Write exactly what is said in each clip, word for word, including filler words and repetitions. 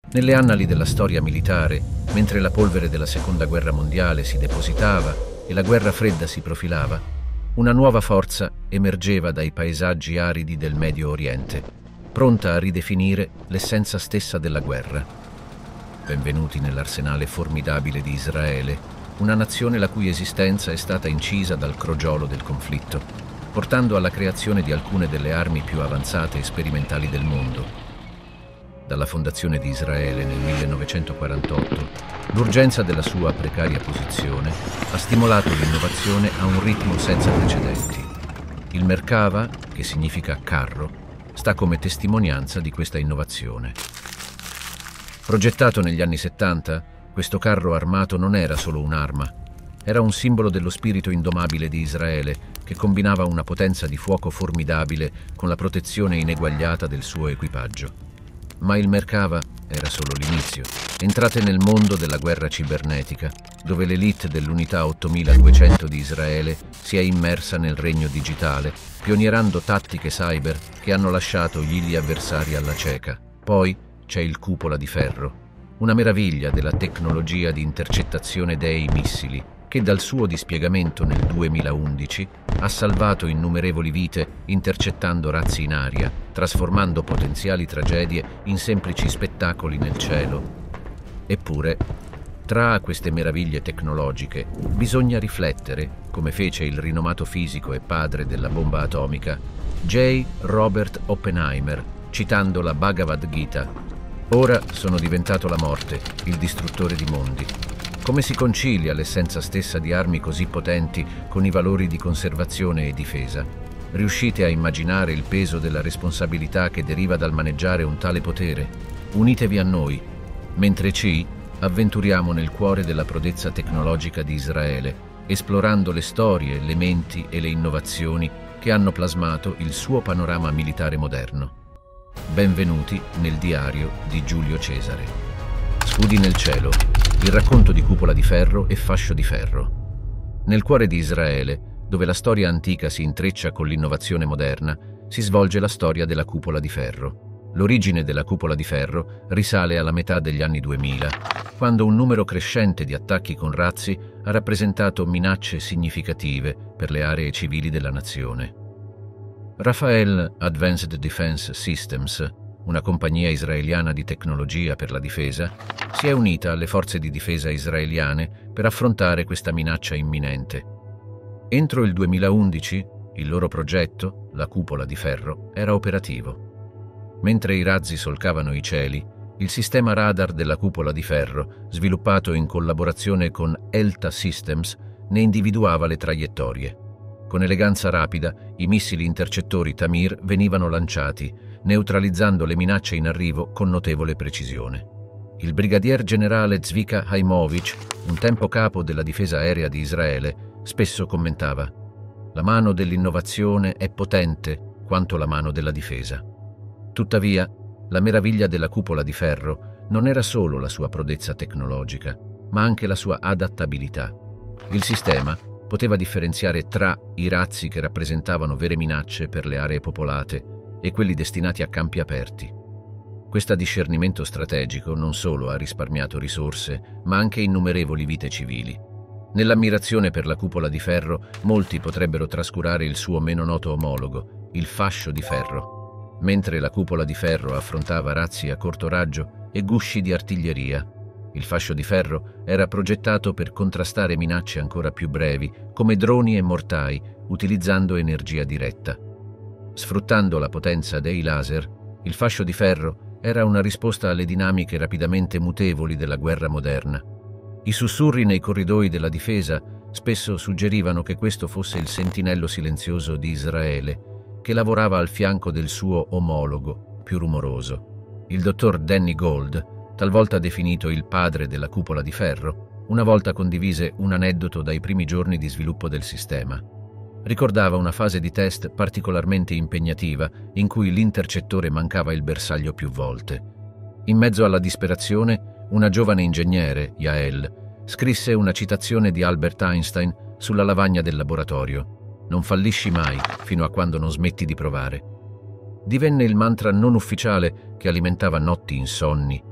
Nelle annali della storia militare, mentre la polvere della Seconda Guerra Mondiale si depositava e la Guerra Fredda si profilava, una nuova forza emergeva dai paesaggi aridi del Medio Oriente, pronta a ridefinire l'essenza stessa della guerra. Benvenuti nell'arsenale formidabile di Israele, una nazione la cui esistenza è stata incisa dal crogiolo del conflitto, portando alla creazione di alcune delle armi più avanzate e sperimentali del mondo. Dalla fondazione di Israele nel millenovecentoquarantotto, l'urgenza della sua precaria posizione ha stimolato l'innovazione a un ritmo senza precedenti. Il Merkava, che significa carro, sta come testimonianza di questa innovazione. Progettato negli anni settanta, questo carro armato non era solo un'arma, era un simbolo dello spirito indomabile di Israele, che combinava una potenza di fuoco formidabile con la protezione ineguagliata del suo equipaggio. Ma il Merkava era solo l'inizio. Entrate nel mondo della guerra cibernetica, dove l'elite dell'unità ottomiladuecento di Israele si è immersa nel regno digitale, pionierando tattiche cyber che hanno lasciato gli avversari alla cieca. Poi c'è il Cupola di Ferro, una meraviglia della tecnologia di intercettazione dei missili, che dal suo dispiegamento nel duemilaundici ha salvato innumerevoli vite intercettando razzi in aria, trasformando potenziali tragedie in semplici spettacoli nel cielo. Eppure, tra queste meraviglie tecnologiche, bisogna riflettere, come fece il rinomato fisico e padre della bomba atomica, J. Robert Oppenheimer, citando la Bhagavad Gita: «Ora sono diventato la morte, il distruttore di mondi». Come si concilia l'essenza stessa di armi così potenti con i valori di conservazione e difesa? Riuscite a immaginare il peso della responsabilità che deriva dal maneggiare un tale potere? Unitevi a noi, mentre ci avventuriamo nel cuore della prodezza tecnologica di Israele, esplorando le storie, le menti e le innovazioni che hanno plasmato il suo panorama militare moderno. Benvenuti nel diario di Giulio Cesare. Scudi nel cielo. Il racconto di Cupola di Ferro e Fascio di Ferro. Nel cuore di Israele, dove la storia antica si intreccia con l'innovazione moderna, si svolge la storia della Cupola di Ferro. L'origine della Cupola di Ferro risale alla metà degli anni duemila, quando un numero crescente di attacchi con razzi ha rappresentato minacce significative per le aree civili della nazione. Rafael Advanced Defense Systems, una compagnia israeliana di tecnologia per la difesa, si è unita alle forze di difesa israeliane per affrontare questa minaccia imminente. Entro il duemilaundici, il loro progetto, la Cupola di Ferro, era operativo. Mentre i razzi solcavano i cieli, il sistema radar della Cupola di Ferro, sviluppato in collaborazione con Elta Systems, ne individuava le traiettorie. Con eleganza rapida, i missili intercettori Tamir venivano lanciati, neutralizzando le minacce in arrivo con notevole precisione. Il brigadier generale Zvika Haimovich, un tempo capo della difesa aerea di Israele, spesso commentava: «La mano dell'innovazione è potente quanto la mano della difesa». Tuttavia, la meraviglia della Cupola di Ferro non era solo la sua prodezza tecnologica, ma anche la sua adattabilità. Il sistema poteva differenziare tra i razzi che rappresentavano vere minacce per le aree popolate e quelli destinati a campi aperti. Questo discernimento strategico non solo ha risparmiato risorse, ma anche innumerevoli vite civili. Nell'ammirazione per la Cupola di Ferro, molti potrebbero trascurare il suo meno noto omologo, il Fascio di Ferro. Mentre la Cupola di Ferro affrontava razzi a corto raggio e gusci di artiglieria, il Fascio di Ferro era progettato per contrastare minacce ancora più brevi, come droni e mortai, utilizzando energia diretta. Sfruttando la potenza dei laser, il Fascio di Ferro era una risposta alle dinamiche rapidamente mutevoli della guerra moderna. I sussurri nei corridoi della difesa spesso suggerivano che questo fosse il sentinello silenzioso di Israele, che lavorava al fianco del suo omologo, più rumoroso. Il dottor Danny Gold, talvolta definito il padre della Cupola di Ferro, una volta condivise un aneddoto dai primi giorni di sviluppo del sistema. Ricordava una fase di test particolarmente impegnativa in cui l'intercettore mancava il bersaglio più volte. In mezzo alla disperazione, una giovane ingegnere, Yael, scrisse una citazione di Albert Einstein sulla lavagna del laboratorio: «Non fallisci mai fino a quando non smetti di provare». Divenne il mantra non ufficiale che alimentava notti insonni,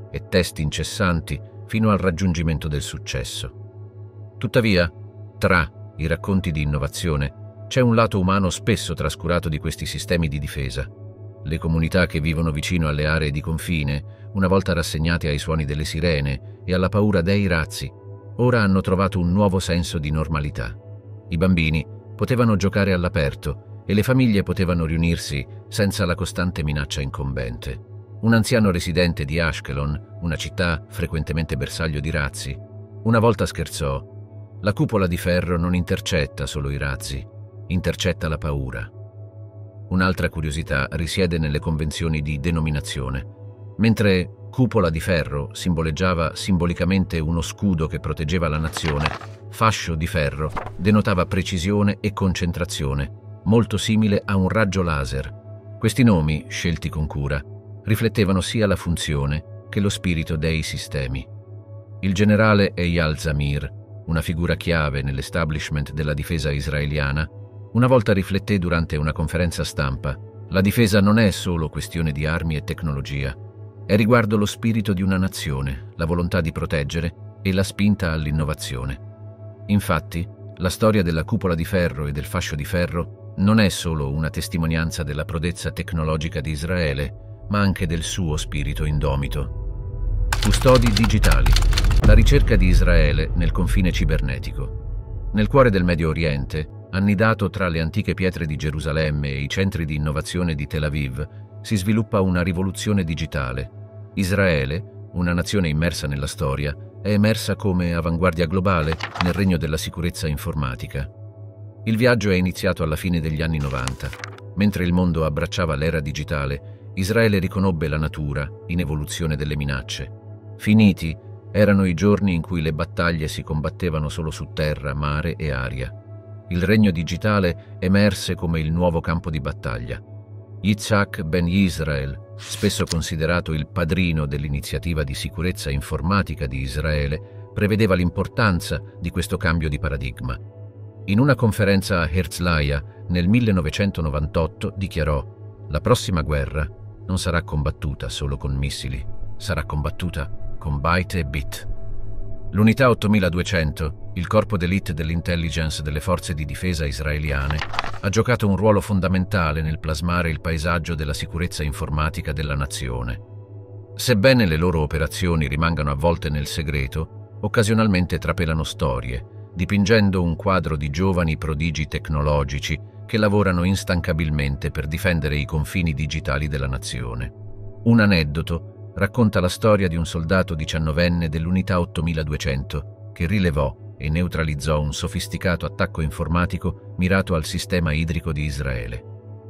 e test incessanti fino al raggiungimento del successo. Tuttavia, tra i racconti di innovazione, c'è un lato umano spesso trascurato di questi sistemi di difesa. Le comunità che vivono vicino alle aree di confine, una volta rassegnate ai suoni delle sirene e alla paura dei razzi, ora hanno trovato un nuovo senso di normalità. I bambini potevano giocare all'aperto e le famiglie potevano riunirsi senza la costante minaccia incombente. Un anziano residente di Ashkelon, una città frequentemente bersaglio di razzi, una volta scherzò: «La cupola di ferro non intercetta solo i razzi, intercetta la paura». Un'altra curiosità risiede nelle convenzioni di denominazione. Mentre cupola di ferro simboleggiava simbolicamente uno scudo che proteggeva la nazione, fascio di ferro denotava precisione e concentrazione, molto simile a un raggio laser. Questi nomi, scelti con cura, riflettevano sia la funzione che lo spirito dei sistemi. Il generale Eyal Zamir, una figura chiave nell'establishment della difesa israeliana, una volta rifletté durante una conferenza stampa: «La difesa non è solo questione di armi e tecnologia, è riguardo lo spirito di una nazione, la volontà di proteggere e la spinta all'innovazione». Infatti, la storia della cupola di ferro e del fascio di ferro non è solo una testimonianza della prodezza tecnologica di Israele, ma anche del suo spirito indomito. Custodi digitali. La ricerca di Israele nel confine cibernetico. Nel cuore del Medio Oriente, annidato tra le antiche pietre di Gerusalemme e i centri di innovazione di Tel Aviv, si sviluppa una rivoluzione digitale. Israele, una nazione immersa nella storia, è emersa come avanguardia globale nel regno della sicurezza informatica. Il viaggio è iniziato alla fine degli anni novanta. Mentre il mondo abbracciava l'era digitale, Israele riconobbe la natura in evoluzione delle minacce. Finiti erano i giorni in cui le battaglie si combattevano solo su terra, mare e aria. Il regno digitale emerse come il nuovo campo di battaglia. Yitzhak Ben Israel, spesso considerato il padrino dell'iniziativa di sicurezza informatica di Israele, prevedeva l'importanza di questo cambio di paradigma. In una conferenza a Herzliya nel millenovecentonovantotto dichiarò: «La prossima guerra non sarà combattuta solo con missili, sarà combattuta con byte e bit». L'unità ottomiladuecento, il corpo d'élite dell'intelligence delle forze di difesa israeliane, ha giocato un ruolo fondamentale nel plasmare il paesaggio della sicurezza informatica della nazione. Sebbene le loro operazioni rimangano avvolte nel segreto, occasionalmente trapelano storie, dipingendo un quadro di giovani prodigi tecnologici che lavorano instancabilmente per difendere i confini digitali della nazione. Un aneddoto racconta la storia di un soldato diciannovenne dell'unità ottomiladuecento che rilevò e neutralizzò un sofisticato attacco informatico mirato al sistema idrico di Israele.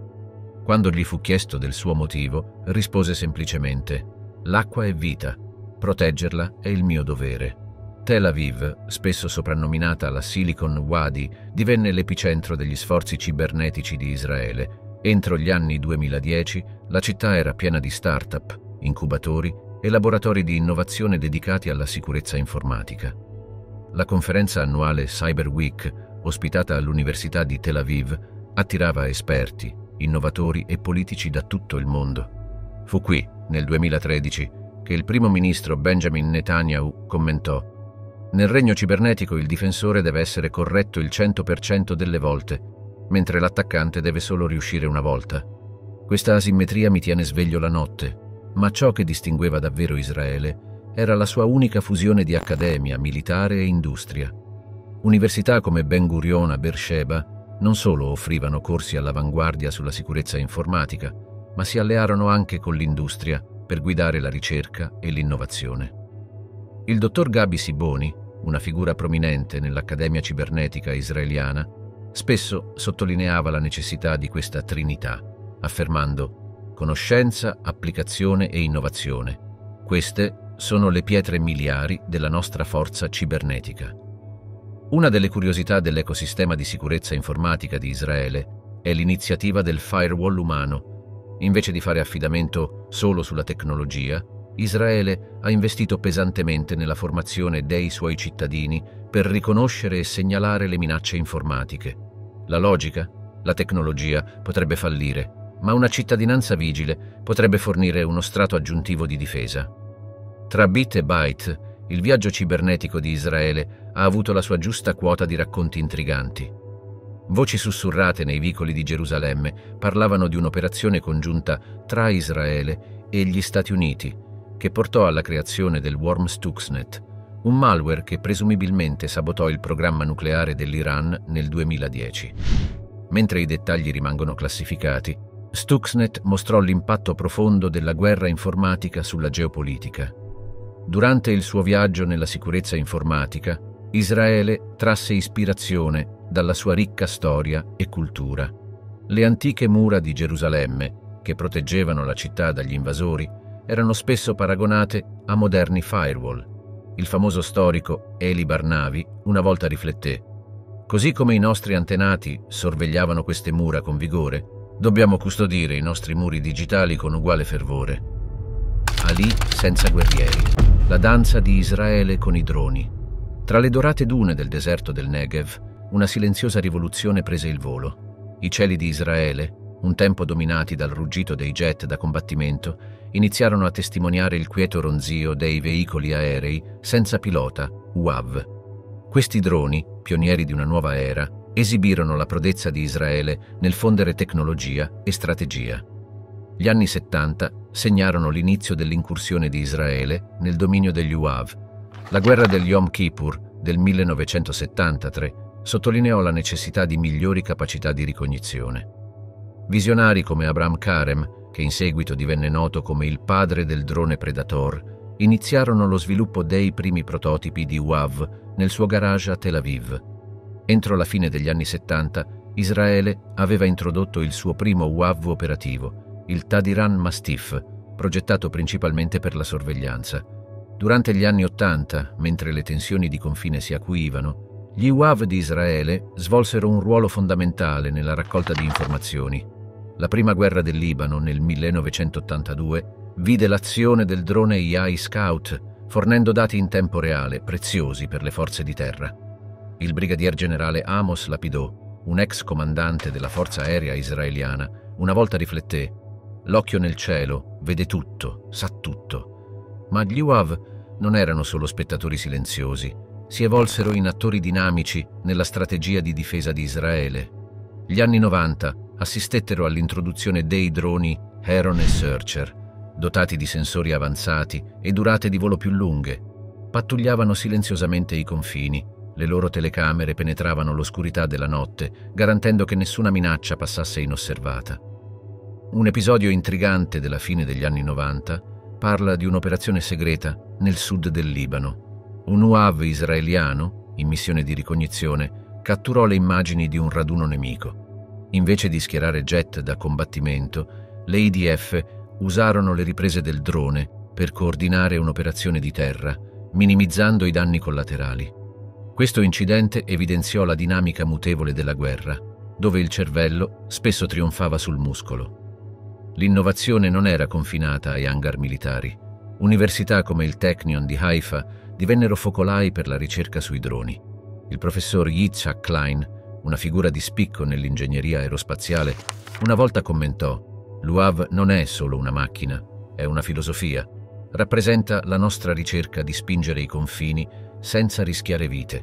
Quando gli fu chiesto del suo motivo, rispose semplicemente: «L'acqua è vita, proteggerla è il mio dovere». Tel Aviv, spesso soprannominata la Silicon Wadi, divenne l'epicentro degli sforzi cibernetici di Israele. Entro gli anni duemiladieci la città era piena di start-up, incubatori e laboratori di innovazione dedicati alla sicurezza informatica. La conferenza annuale Cyber Week, ospitata all'Università di Tel Aviv, attirava esperti, innovatori e politici da tutto il mondo. Fu qui, nel duemilatredici, che il primo ministro Benjamin Netanyahu commentò: «Nel regno cibernetico il difensore deve essere corretto il cento per cento delle volte, mentre l'attaccante deve solo riuscire una volta. Questa asimmetria mi tiene sveglio la notte». Ma ciò che distingueva davvero Israele era la sua unica fusione di accademia, militare e industria. Università come Ben Gurion a Beersheba non solo offrivano corsi all'avanguardia sulla sicurezza informatica, ma si allearono anche con l'industria per guidare la ricerca e l'innovazione. Il dottor Gabi Siboni, una figura prominente nell'Accademia Cibernetica israeliana, spesso sottolineava la necessità di questa trinità, affermando: «Conoscenza, applicazione e innovazione. Queste sono le pietre miliari della nostra forza cibernetica». Una delle curiosità dell'ecosistema di sicurezza informatica di Israele è l'iniziativa del firewall umano. Invece di fare affidamento solo sulla tecnologia, Israele ha investito pesantemente nella formazione dei suoi cittadini per riconoscere e segnalare le minacce informatiche. La logica, la tecnologia potrebbe fallire, ma una cittadinanza vigile potrebbe fornire uno strato aggiuntivo di difesa. Tra bit e byte, il viaggio cibernetico di Israele ha avuto la sua giusta quota di racconti intriganti. Voci sussurrate nei vicoli di Gerusalemme parlavano di un'operazione congiunta tra Israele e gli Stati Uniti, che portò alla creazione del Worm Stuxnet, un malware che presumibilmente sabotò il programma nucleare dell'Iran nel duemiladieci. Mentre i dettagli rimangono classificati, Stuxnet mostrò l'impatto profondo della guerra informatica sulla geopolitica. Durante il suo viaggio nella sicurezza informatica, Israele trasse ispirazione dalla sua ricca storia e cultura. Le antiche mura di Gerusalemme, che proteggevano la città dagli invasori, erano spesso paragonate a moderni firewall. Il famoso storico Eli Barnavi una volta rifletté: così come i nostri antenati sorvegliavano queste mura con vigore, dobbiamo custodire i nostri muri digitali con uguale fervore. Ali senza guerrieri. La danza di Israele con i droni. Tra le dorate dune del deserto del Negev, una silenziosa rivoluzione prese il volo. I cieli di Israele, un tempo dominati dal ruggito dei jet da combattimento, iniziarono a testimoniare il quieto ronzio dei veicoli aerei senza pilota, U A V. Questi droni, pionieri di una nuova era, esibirono la prodezza di Israele nel fondere tecnologia e strategia. Gli anni settanta segnarono l'inizio dell'incursione di Israele nel dominio degli U A V. La guerra del Yom Kippur del millenovecentosettantatré sottolineò la necessità di migliori capacità di ricognizione. Visionari come Abraham Karem, che in seguito divenne noto come il padre del drone Predator, iniziarono lo sviluppo dei primi prototipi di U A V nel suo garage a Tel Aviv. Entro la fine degli anni settanta, Israele aveva introdotto il suo primo U A V operativo, il Tadiran Mastiff, progettato principalmente per la sorveglianza. Durante gli anni ottanta, mentre le tensioni di confine si acuivano, gli U A V di Israele svolsero un ruolo fondamentale nella raccolta di informazioni. La prima guerra del Libano, nel millenovecentottantadue, vide l'azione del drone I A I Scout, fornendo dati in tempo reale, preziosi per le forze di terra. Il brigadier generale Amos Lapidot, un ex comandante della forza aerea israeliana, una volta rifletté: l'occhio nel cielo vede tutto, sa tutto. Ma gli U A V non erano solo spettatori silenziosi, si evolsero in attori dinamici nella strategia di difesa di Israele. Gli anni novanta assistettero all'introduzione dei droni Heron e Searcher, dotati di sensori avanzati e durate di volo più lunghe. Pattugliavano silenziosamente i confini, le loro telecamere penetravano l'oscurità della notte, garantendo che nessuna minaccia passasse inosservata. Un episodio intrigante della fine degli anni novanta parla di un'operazione segreta nel sud del Libano. Un U A V israeliano, in missione di ricognizione, catturò le immagini di un raduno nemico. Invece di schierare jet da combattimento, le I D F usarono le riprese del drone per coordinare un'operazione di terra, minimizzando i danni collaterali. Questo incidente evidenziò la dinamica mutevole della guerra, dove il cervello spesso trionfava sul muscolo. L'innovazione non era confinata ai hangar militari. Università come il Technion di Haifa divennero focolai per la ricerca sui droni. Il professor Yitzhak Klein, una figura di spicco nell'ingegneria aerospaziale, una volta commentò: l'U A V non è solo una macchina, è una filosofia. Rappresenta la nostra ricerca di spingere i confini senza rischiare vite.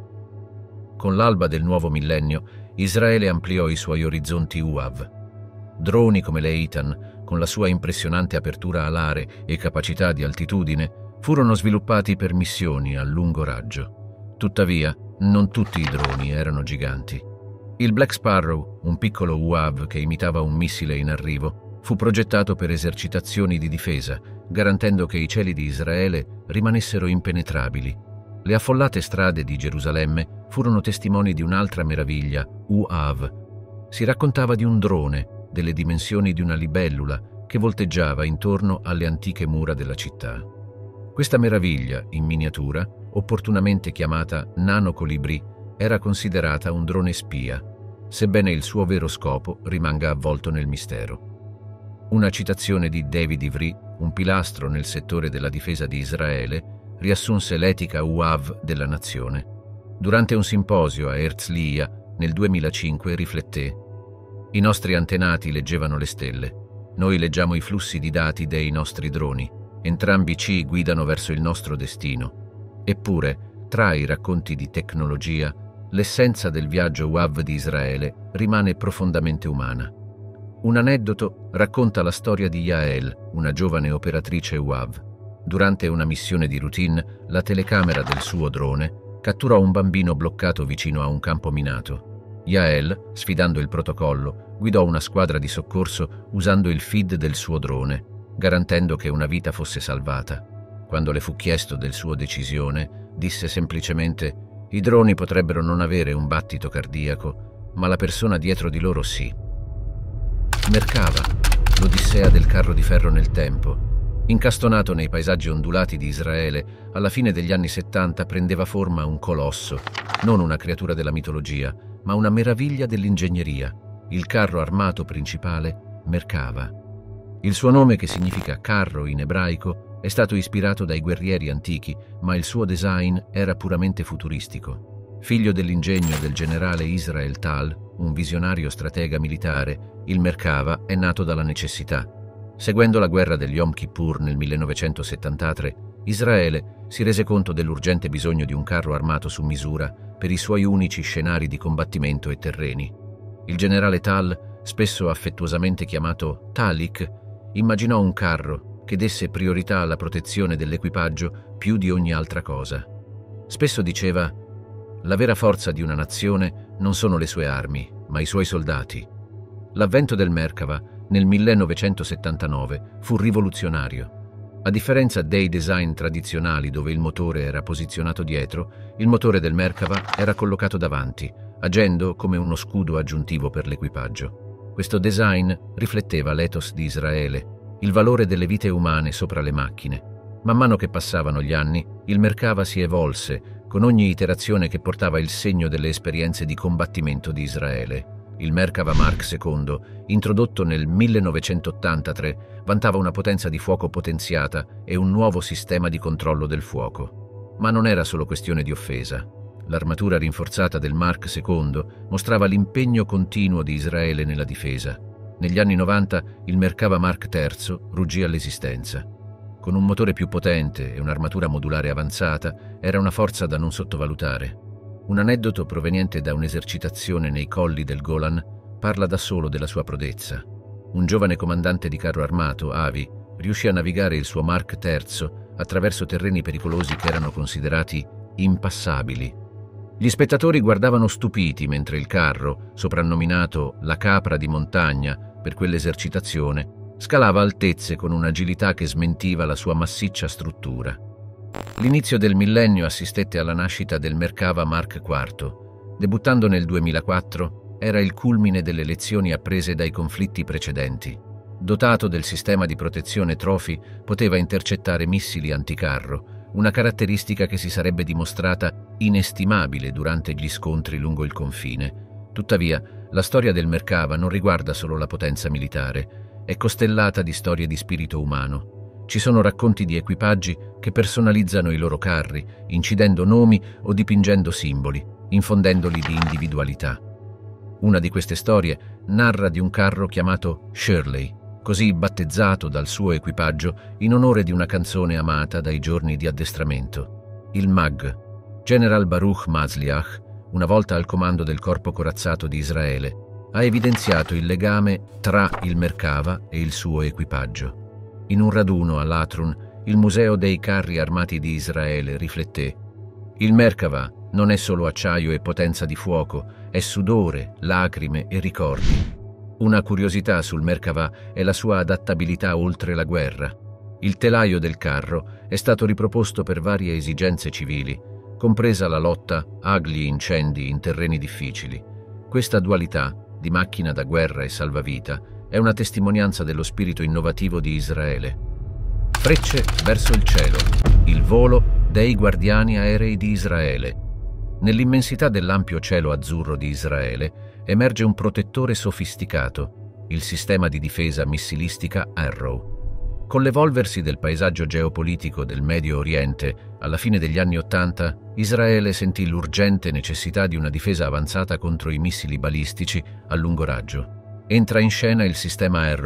Con l'alba del nuovo millennio, Israele ampliò i suoi orizzonti U A V. Droni come l'Eitan, con la sua impressionante apertura alare e capacità di altitudine, furono sviluppati per missioni a lungo raggio. Tuttavia, non tutti i droni erano giganti. Il Black Sparrow, un piccolo U A V che imitava un missile in arrivo, fu progettato per esercitazioni di difesa, garantendo che i cieli di Israele rimanessero impenetrabili. Le affollate strade di Gerusalemme furono testimoni di un'altra meraviglia, U A V. Si raccontava di un drone, delle dimensioni di una libellula, che volteggiava intorno alle antiche mura della città. Questa meraviglia, in miniatura, opportunamente chiamata Nano Colibrì, era considerata un drone spia, sebbene il suo vero scopo rimanga avvolto nel mistero. Una citazione di David Ivry, un pilastro nel settore della difesa di Israele, riassunse l'etica U A V della nazione. Durante un simposio a Herzliya nel duemilacinque rifletté: i nostri antenati leggevano le stelle, noi leggiamo i flussi di dati dei nostri droni Entrambi ci guidano verso il nostro destino. Eppure, tra i racconti di tecnologia, l'essenza del viaggio U A V di Israele rimane profondamente umana. Un aneddoto racconta la storia di Yael, una giovane operatrice U A V. Durante una missione di routine, la telecamera del suo drone catturò un bambino bloccato vicino a un campo minato. Yael, sfidando il protocollo, guidò una squadra di soccorso usando il feed del suo drone, garantendo che una vita fosse salvata. Quando le fu chiesto del suo decisione, disse semplicemente: «I droni potrebbero non avere un battito cardiaco, ma la persona dietro di loro sì». Merkava, l'odissea del carro di ferro nel tempo. Incastonato nei paesaggi ondulati di Israele, alla fine degli anni settanta prendeva forma un colosso, non una creatura della mitologia, ma una meraviglia dell'ingegneria, il carro armato principale Merkava. Il suo nome, che significa carro in ebraico, è stato ispirato dai guerrieri antichi, ma il suo design era puramente futuristico. Figlio dell'ingegno del generale Israel Tal, un visionario stratega militare, il Merkava è nato dalla necessità. Seguendo la guerra degli Yom Kippur nel millenovecentosettantatré, Israele si rese conto dell'urgente bisogno di un carro armato su misura per i suoi unici scenari di combattimento e terreni. Il generale Tal, spesso affettuosamente chiamato Talik, immaginò un carro che desse priorità alla protezione dell'equipaggio più di ogni altra cosa. Spesso diceva: «La vera forza di una nazione non sono le sue armi, ma i suoi soldati». L'avvento del Merkava nel millenovecentosettantanove fu rivoluzionario. A differenza dei design tradizionali dove il motore era posizionato dietro, il motore del Merkava era collocato davanti, agendo come uno scudo aggiuntivo per l'equipaggio. Questo design rifletteva l'ethos di Israele, il valore delle vite umane sopra le macchine. Man mano che passavano gli anni, il Merkava si evolse, con ogni iterazione che portava il segno delle esperienze di combattimento di Israele. Il Merkava Mark secondo, introdotto nel millenovecentottantatré, vantava una potenza di fuoco potenziata e un nuovo sistema di controllo del fuoco. Ma non era solo questione di offesa. L'armatura rinforzata del Mark secondo mostrava l'impegno continuo di Israele nella difesa. Negli anni novanta il Merkava Mark terzo ruggì all'esistenza. Con un motore più potente e un'armatura modulare avanzata, era una forza da non sottovalutare. Un aneddoto proveniente da un'esercitazione nei colli del Golan parla da solo della sua prodezza. Un giovane comandante di carro armato, Avi, riuscì a navigare il suo Mark terzo attraverso terreni pericolosi che erano considerati impassabili. Gli spettatori guardavano stupiti mentre il carro, soprannominato la capra di montagna per quell'esercitazione, scalava altezze con un'agilità che smentiva la sua massiccia struttura. L'inizio del millennio assistette alla nascita del Merkava Mark quarto. Debuttando nel duemilaquattro, era il culmine delle lezioni apprese dai conflitti precedenti. Dotato del sistema di protezione Trophy, poteva intercettare missili anticarro, una caratteristica che si sarebbe dimostrata inestimabile durante gli scontri lungo il confine. Tuttavia, la storia del Merkava non riguarda solo la potenza militare, è costellata di storie di spirito umano. Ci sono racconti di equipaggi che personalizzano i loro carri, incidendo nomi o dipingendo simboli, infondendoli di individualità. Una di queste storie narra di un carro chiamato Shirley, così battezzato dal suo equipaggio in onore di una canzone amata dai giorni di addestramento. Il Mag. General Baruch Mazliach, una volta al comando del corpo corazzato di Israele, ha evidenziato il legame tra il Merkava e il suo equipaggio. In un raduno a Latrun, il Museo dei Carri Armati di Israele rifletté: il Merkava non è solo acciaio e potenza di fuoco, è sudore, lacrime e ricordi. Una curiosità sul Merkava è la sua adattabilità oltre la guerra. Il telaio del carro è stato riproposto per varie esigenze civili, compresa la lotta agli incendi in terreni difficili. Questa dualità, di macchina da guerra e salvavita, è una testimonianza dello spirito innovativo di Israele. Frecce verso il cielo, il volo dei guardiani aerei di Israele. Nell'immensità dell'ampio cielo azzurro di Israele emerge un protettore sofisticato, il sistema di difesa missilistica Arrow. Con l'evolversi del paesaggio geopolitico del Medio Oriente, alla fine degli anni Ottanta, Israele sentì l'urgente necessità di una difesa avanzata contro i missili balistici a lungo raggio. Entra in scena il sistema Arrow,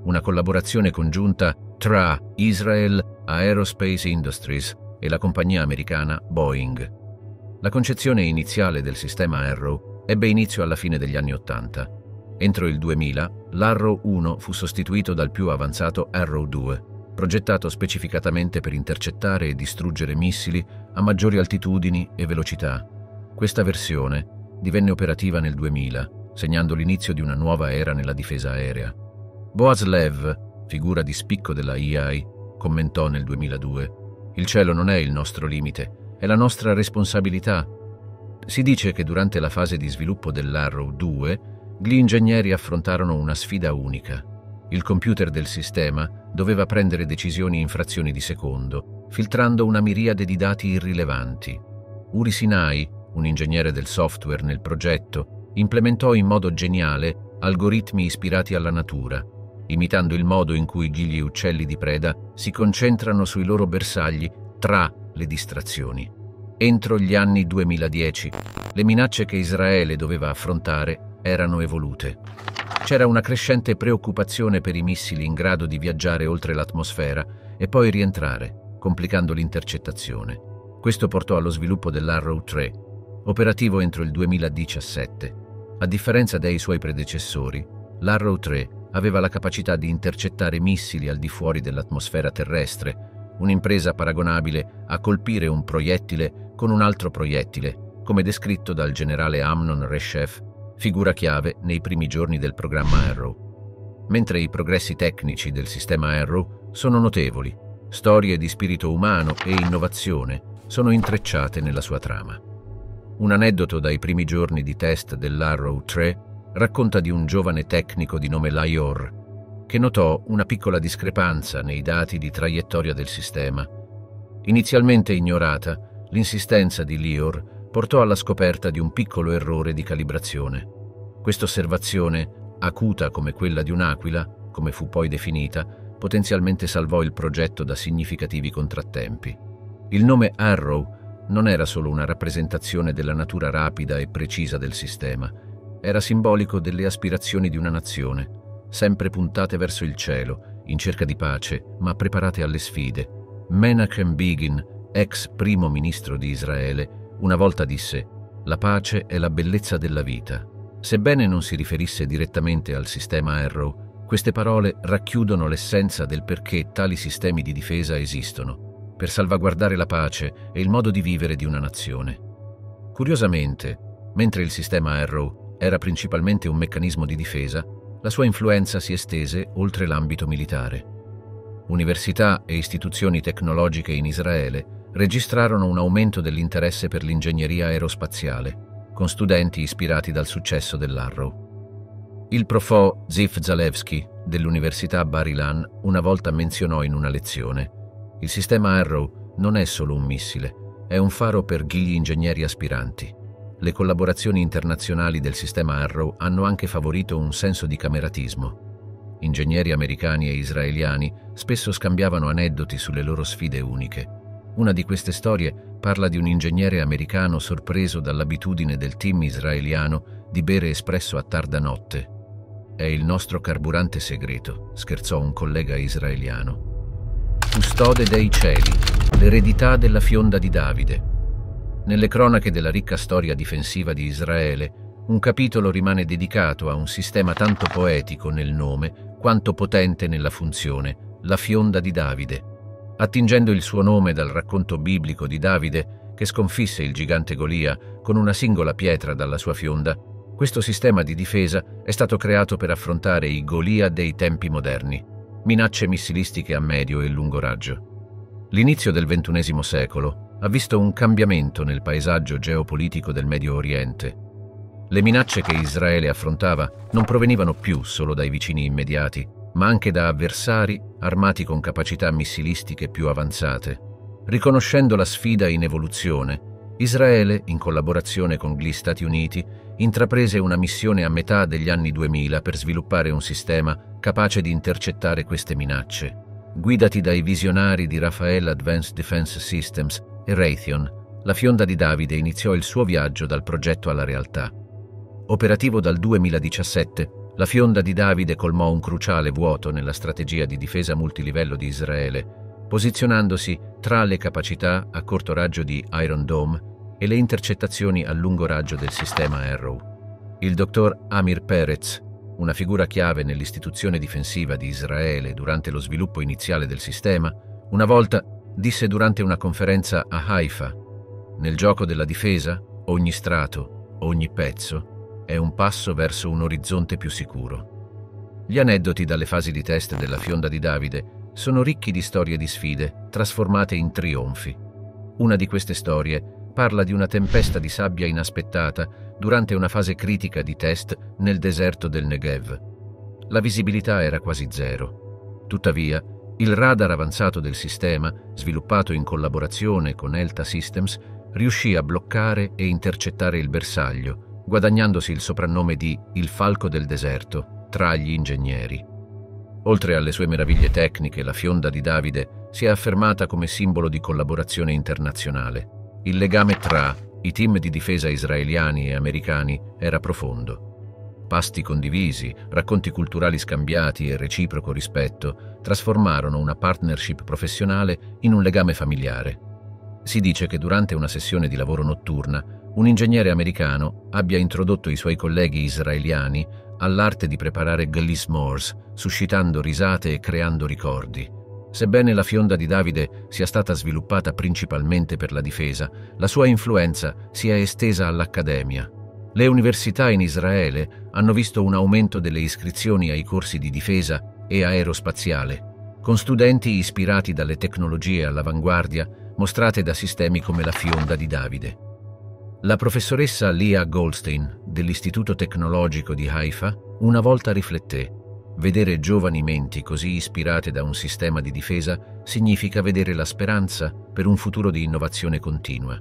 una collaborazione congiunta tra Israel Aerospace Industries e la compagnia americana Boeing. La concezione iniziale del sistema Arrow ebbe inizio alla fine degli anni Ottanta. Entro il duemila, l'Arrow uno fu sostituito dal più avanzato Arrow due, progettato specificatamente per intercettare e distruggere missili a maggiori altitudini e velocità. Questa versione divenne operativa nel duemila, segnando l'inizio di una nuova era nella difesa aerea. Boaz Lev, figura di spicco della E I, commentò nel duemiladue: «Il cielo non è il nostro limite, è la nostra responsabilità». Si dice che durante la fase di sviluppo dell'Arrow due, gli ingegneri affrontarono una sfida unica. Il computer del sistema doveva prendere decisioni in frazioni di secondo, filtrando una miriade di dati irrilevanti. Uri Sinai, un ingegnere del software nel progetto, implementò in modo geniale algoritmi ispirati alla natura, imitando il modo in cui gli uccelli di preda si concentrano sui loro bersagli tra le distrazioni. Entro gli anni duemiladieci, le minacce che Israele doveva affrontare erano evolute. C'era una crescente preoccupazione per i missili in grado di viaggiare oltre l'atmosfera e poi rientrare, complicando l'intercettazione. Questo portò allo sviluppo dell'Arrow tre, operativo entro il duemiladiciassette. A differenza dei suoi predecessori, l'Arrow tre aveva la capacità di intercettare missili al di fuori dell'atmosfera terrestre, un'impresa paragonabile a colpire un proiettile con un altro proiettile, come descritto dal generale Amnon Reshef, figura chiave nei primi giorni del programma Arrow. Mentre i progressi tecnici del sistema Arrow sono notevoli, storie di spirito umano e innovazione sono intrecciate nella sua trama. Un aneddoto dai primi giorni di test dell'Arrow tre racconta di un giovane tecnico di nome Lior, che notò una piccola discrepanza nei dati di traiettoria del sistema. Inizialmente ignorata, l'insistenza di Lior portò alla scoperta di un piccolo errore di calibrazione. Questa osservazione, acuta come quella di un'aquila, come fu poi definita, potenzialmente salvò il progetto da significativi contrattempi. Il nome Arrow non era solo una rappresentazione della natura rapida e precisa del sistema, era simbolico delle aspirazioni di una nazione, sempre puntate verso il cielo, in cerca di pace, ma preparate alle sfide. Menachem Begin, ex primo ministro di Israele, una volta disse: «La pace è la bellezza della vita». Sebbene non si riferisse direttamente al sistema Arrow, queste parole racchiudono l'essenza del perché tali sistemi di difesa esistono, per salvaguardare la pace e il modo di vivere di una nazione. Curiosamente, mentre il sistema Arrow era principalmente un meccanismo di difesa, la sua influenza si estese oltre l'ambito militare. Università e istituzioni tecnologiche in Israele registrarono un aumento dell'interesse per l'ingegneria aerospaziale, con studenti ispirati dal successo dell'Arrow. Il profò Ziv Zalewski dell'Università Bar Ilan una volta menzionò in una lezione: «Il sistema Arrow non è solo un missile, è un faro per gli ingegneri aspiranti». Le collaborazioni internazionali del sistema Arrow hanno anche favorito un senso di cameratismo. Ingegneri americani e israeliani spesso scambiavano aneddoti sulle loro sfide uniche. Una di queste storie parla di un ingegnere americano sorpreso dall'abitudine del team israeliano di bere espresso a tarda notte. «È il nostro carburante segreto», scherzò un collega israeliano. Custode dei cieli, l'eredità della fionda di Davide. Nelle cronache della ricca storia difensiva di Israele, un capitolo rimane dedicato a un sistema tanto poetico nel nome quanto potente nella funzione, la fionda di Davide. Attingendo il suo nome dal racconto biblico di Davide, che sconfisse il gigante Golia con una singola pietra dalla sua fionda, questo sistema di difesa è stato creato per affrontare i Golia dei tempi moderni, minacce missilistiche a medio e lungo raggio. L'inizio del ventunesimo secolo ha visto un cambiamento nel paesaggio geopolitico del Medio Oriente. Le minacce che Israele affrontava non provenivano più solo dai vicini immediati, ma anche da avversari armati con capacità missilistiche più avanzate. Riconoscendo la sfida in evoluzione, Israele, in collaborazione con gli Stati Uniti, intraprese una missione a metà degli anni duemila per sviluppare un sistema capace di intercettare queste minacce. Guidati dai visionari di Rafael Advanced Defense Systems e Raytheon, la fionda di Davide iniziò il suo viaggio dal progetto alla realtà. Operativo dal duemiladiciassette, La fionda di Davide colmò un cruciale vuoto nella strategia di difesa multilivello di Israele, posizionandosi tra le capacità a corto raggio di Iron Dome e le intercettazioni a lungo raggio del sistema Arrow. Il dottor Amir Peretz, una figura chiave nell'istituzione difensiva di Israele durante lo sviluppo iniziale del sistema, una volta disse durante una conferenza a Haifa: «Nel gioco della difesa, ogni strato, ogni pezzo, è un passo verso un orizzonte più sicuro». Gli aneddoti dalle fasi di test della fionda di Davide sono ricchi di storie di sfide trasformate in trionfi. Una di queste storie parla di una tempesta di sabbia inaspettata durante una fase critica di test nel deserto del Negev. La visibilità era quasi zero. Tuttavia, il radar avanzato del sistema, sviluppato in collaborazione con Elta Systems, riuscì a bloccare e intercettare il bersaglio, guadagnandosi il soprannome di «il falco del deserto» tra gli ingegneri. Oltre alle sue meraviglie tecniche, la fionda di Davide si è affermata come simbolo di collaborazione internazionale. Il legame tra i team di difesa israeliani e americani era profondo. Pasti condivisi, racconti culturali scambiati e reciproco rispetto trasformarono una partnership professionale in un legame familiare. Si dice che durante una sessione di lavoro notturna, un ingegnere americano abbia introdotto i suoi colleghi israeliani all'arte di preparare glismores, suscitando risate e creando ricordi. Sebbene la fionda di Davide sia stata sviluppata principalmente per la difesa, la sua influenza si è estesa all'accademia. Le università in Israele hanno visto un aumento delle iscrizioni ai corsi di difesa e aerospaziale, con studenti ispirati dalle tecnologie all'avanguardia mostrate da sistemi come la fionda di Davide. La professoressa Leah Goldstein dell'Istituto Tecnologico di Haifa una volta rifletté: vedere giovani menti così ispirate da un sistema di difesa significa vedere la speranza per un futuro di innovazione continua.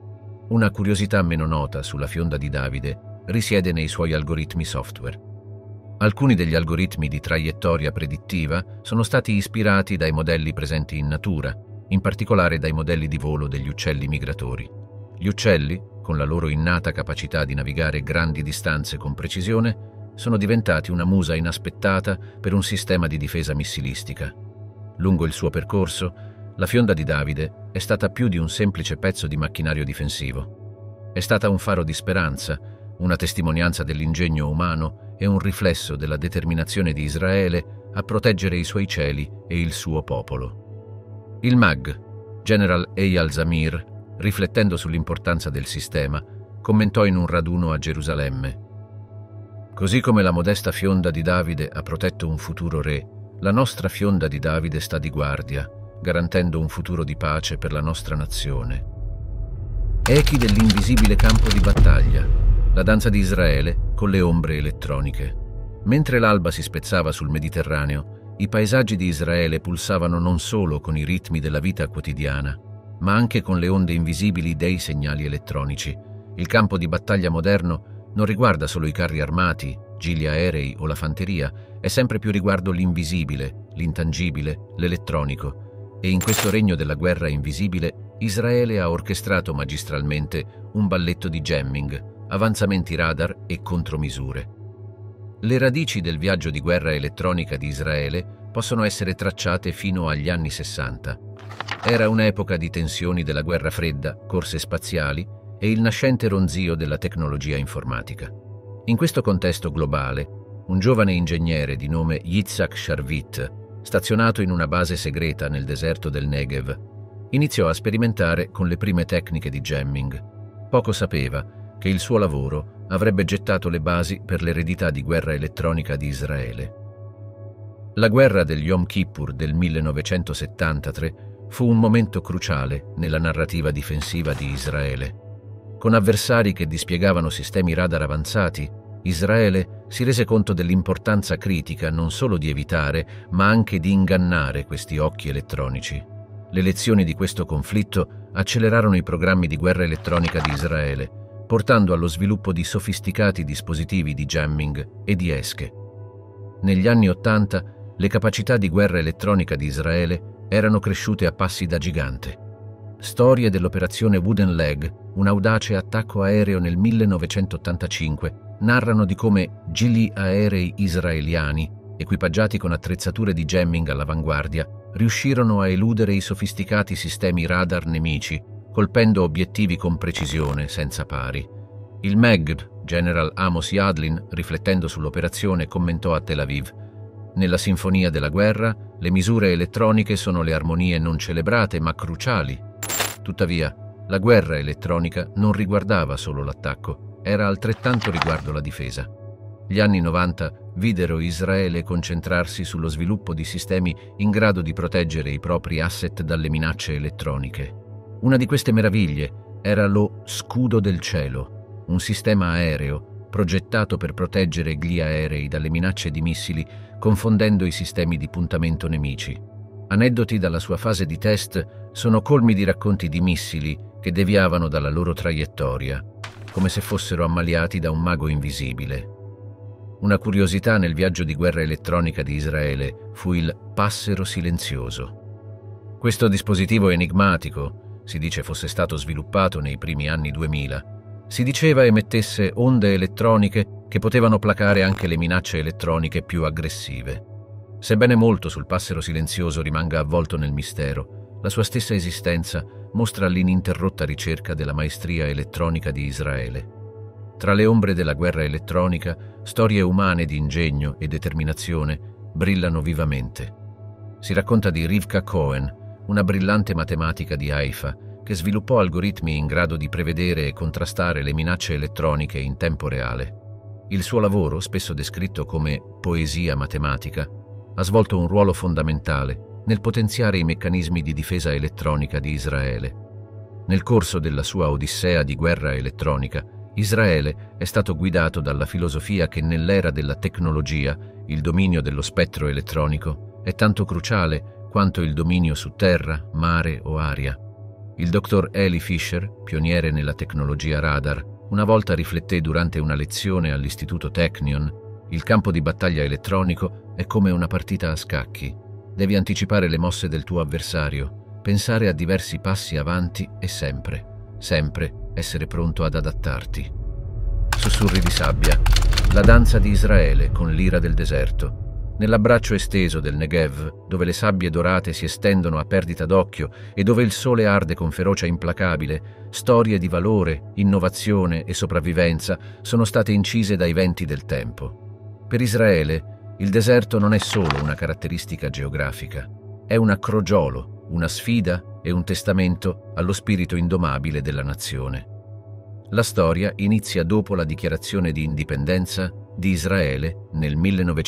Una curiosità meno nota sulla fionda di Davide risiede nei suoi algoritmi software. Alcuni degli algoritmi di traiettoria predittiva sono stati ispirati dai modelli presenti in natura, in particolare dai modelli di volo degli uccelli migratori. Gli uccelli, con la loro innata capacità di navigare grandi distanze con precisione, sono diventati una musa inaspettata per un sistema di difesa missilistica. Lungo il suo percorso, la fionda di Davide è stata più di un semplice pezzo di macchinario difensivo. È stata un faro di speranza, una testimonianza dell'ingegno umano e un riflesso della determinazione di Israele a proteggere i suoi cieli e il suo popolo. Il Mag, General Eyal Zamir, riflettendo sull'importanza del sistema, commentò in un raduno a Gerusalemme: «Così come la modesta fionda di Davide ha protetto un futuro re, la nostra fionda di Davide sta di guardia, garantendo un futuro di pace per la nostra nazione». Echi dell'invisibile campo di battaglia, la danza di Israele con le ombre elettroniche. Mentre l'alba si spezzava sul Mediterraneo, i paesaggi di Israele pulsavano non solo con i ritmi della vita quotidiana, ma anche con le onde invisibili dei segnali elettronici. Il campo di battaglia moderno non riguarda solo i carri armati, gigli aerei o la fanteria, è sempre più riguardo l'invisibile, l'intangibile, l'elettronico. E in questo regno della guerra invisibile, Israele ha orchestrato magistralmente un balletto di jamming, avanzamenti radar e contromisure. Le radici del viaggio di guerra elettronica di Israele possono essere tracciate fino agli anni sessanta. Era un'epoca di tensioni della guerra fredda, corse spaziali e il nascente ronzio della tecnologia informatica. In questo contesto globale, un giovane ingegnere di nome Yitzhak Sharvit, stazionato in una base segreta nel deserto del Negev, iniziò a sperimentare con le prime tecniche di jamming. Poco sapeva che il suo lavoro avrebbe gettato le basi per l'eredità di guerra elettronica di Israele. La guerra del Yom Kippur del millenovecentosettantatré fu un momento cruciale nella narrativa difensiva di Israele. Con avversari che dispiegavano sistemi radar avanzati, Israele si rese conto dell'importanza critica non solo di evitare, ma anche di ingannare questi occhi elettronici. Le lezioni di questo conflitto accelerarono i programmi di guerra elettronica di Israele, portando allo sviluppo di sofisticati dispositivi di jamming e di esche. Negli anni Ottanta, le capacità di guerra elettronica di Israele erano cresciute a passi da gigante. Storie dell'operazione Wooden Leg, un audace attacco aereo nel millenovecentottantacinque, narrano di come gili aerei israeliani, equipaggiati con attrezzature di jamming all'avanguardia, riuscirono a eludere i sofisticati sistemi radar nemici, colpendo obiettivi con precisione senza pari. Il Megd, General Amos Yadlin, riflettendo sull'operazione, commentò a Tel Aviv: «Nella sinfonia della guerra, le misure elettroniche sono le armonie non celebrate ma cruciali. Tuttavia, la guerra elettronica non riguardava solo l'attacco, era altrettanto riguardo la difesa. Gli anni novanta videro Israele concentrarsi sullo sviluppo di sistemi in grado di proteggere i propri asset dalle minacce elettroniche. Una di queste meraviglie era lo Scudo del Cielo, un sistema aereo progettato per proteggere gli aerei dalle minacce di missili, confondendo i sistemi di puntamento nemici. Aneddoti dalla sua fase di test sono colmi di racconti di missili che deviavano dalla loro traiettoria, come se fossero ammaliati da un mago invisibile. Una curiosità nel viaggio di guerra elettronica di Israele fu il passero silenzioso. Questo dispositivo enigmatico, si dice fosse stato sviluppato nei primi anni duemila, si diceva emettesse onde elettroniche che potevano placare anche le minacce elettroniche più aggressive. Sebbene molto sul passero silenzioso rimanga avvolto nel mistero, la sua stessa esistenza mostra l'ininterrotta ricerca della maestria elettronica di Israele. Tra le ombre della guerra elettronica, storie umane di ingegno e determinazione brillano vivamente. Si racconta di Rivka Cohen, una brillante matematica di Haifa, che sviluppò algoritmi in grado di prevedere e contrastare le minacce elettroniche in tempo reale. Il suo lavoro, spesso descritto come poesia matematica, ha svolto un ruolo fondamentale nel potenziare i meccanismi di difesa elettronica di Israele. Nel corso della sua odissea di guerra elettronica, Israele è stato guidato dalla filosofia che nell'era della tecnologia il dominio dello spettro elettronico è tanto cruciale quanto il dominio su terra, mare o aria. Il dottor Eli Fisher, pioniere nella tecnologia radar, una volta rifletté durante una lezione all'Istituto Technion: il campo di battaglia elettronico è come una partita a scacchi. Devi anticipare le mosse del tuo avversario, pensare a diversi passi avanti e sempre, sempre essere pronto ad adattarti. Sussurri di sabbia, la danza di Israele con l'ira del deserto. Nell'abbraccio esteso del Negev, dove le sabbie dorate si estendono a perdita d'occhio e dove il sole arde con ferocia implacabile, storie di valore, innovazione e sopravvivenza sono state incise dai venti del tempo. Per Israele, il deserto non è solo una caratteristica geografica, è un crogiolo, una sfida e un testamento allo spirito indomabile della nazione. La storia inizia dopo la dichiarazione di indipendenza di Israele nel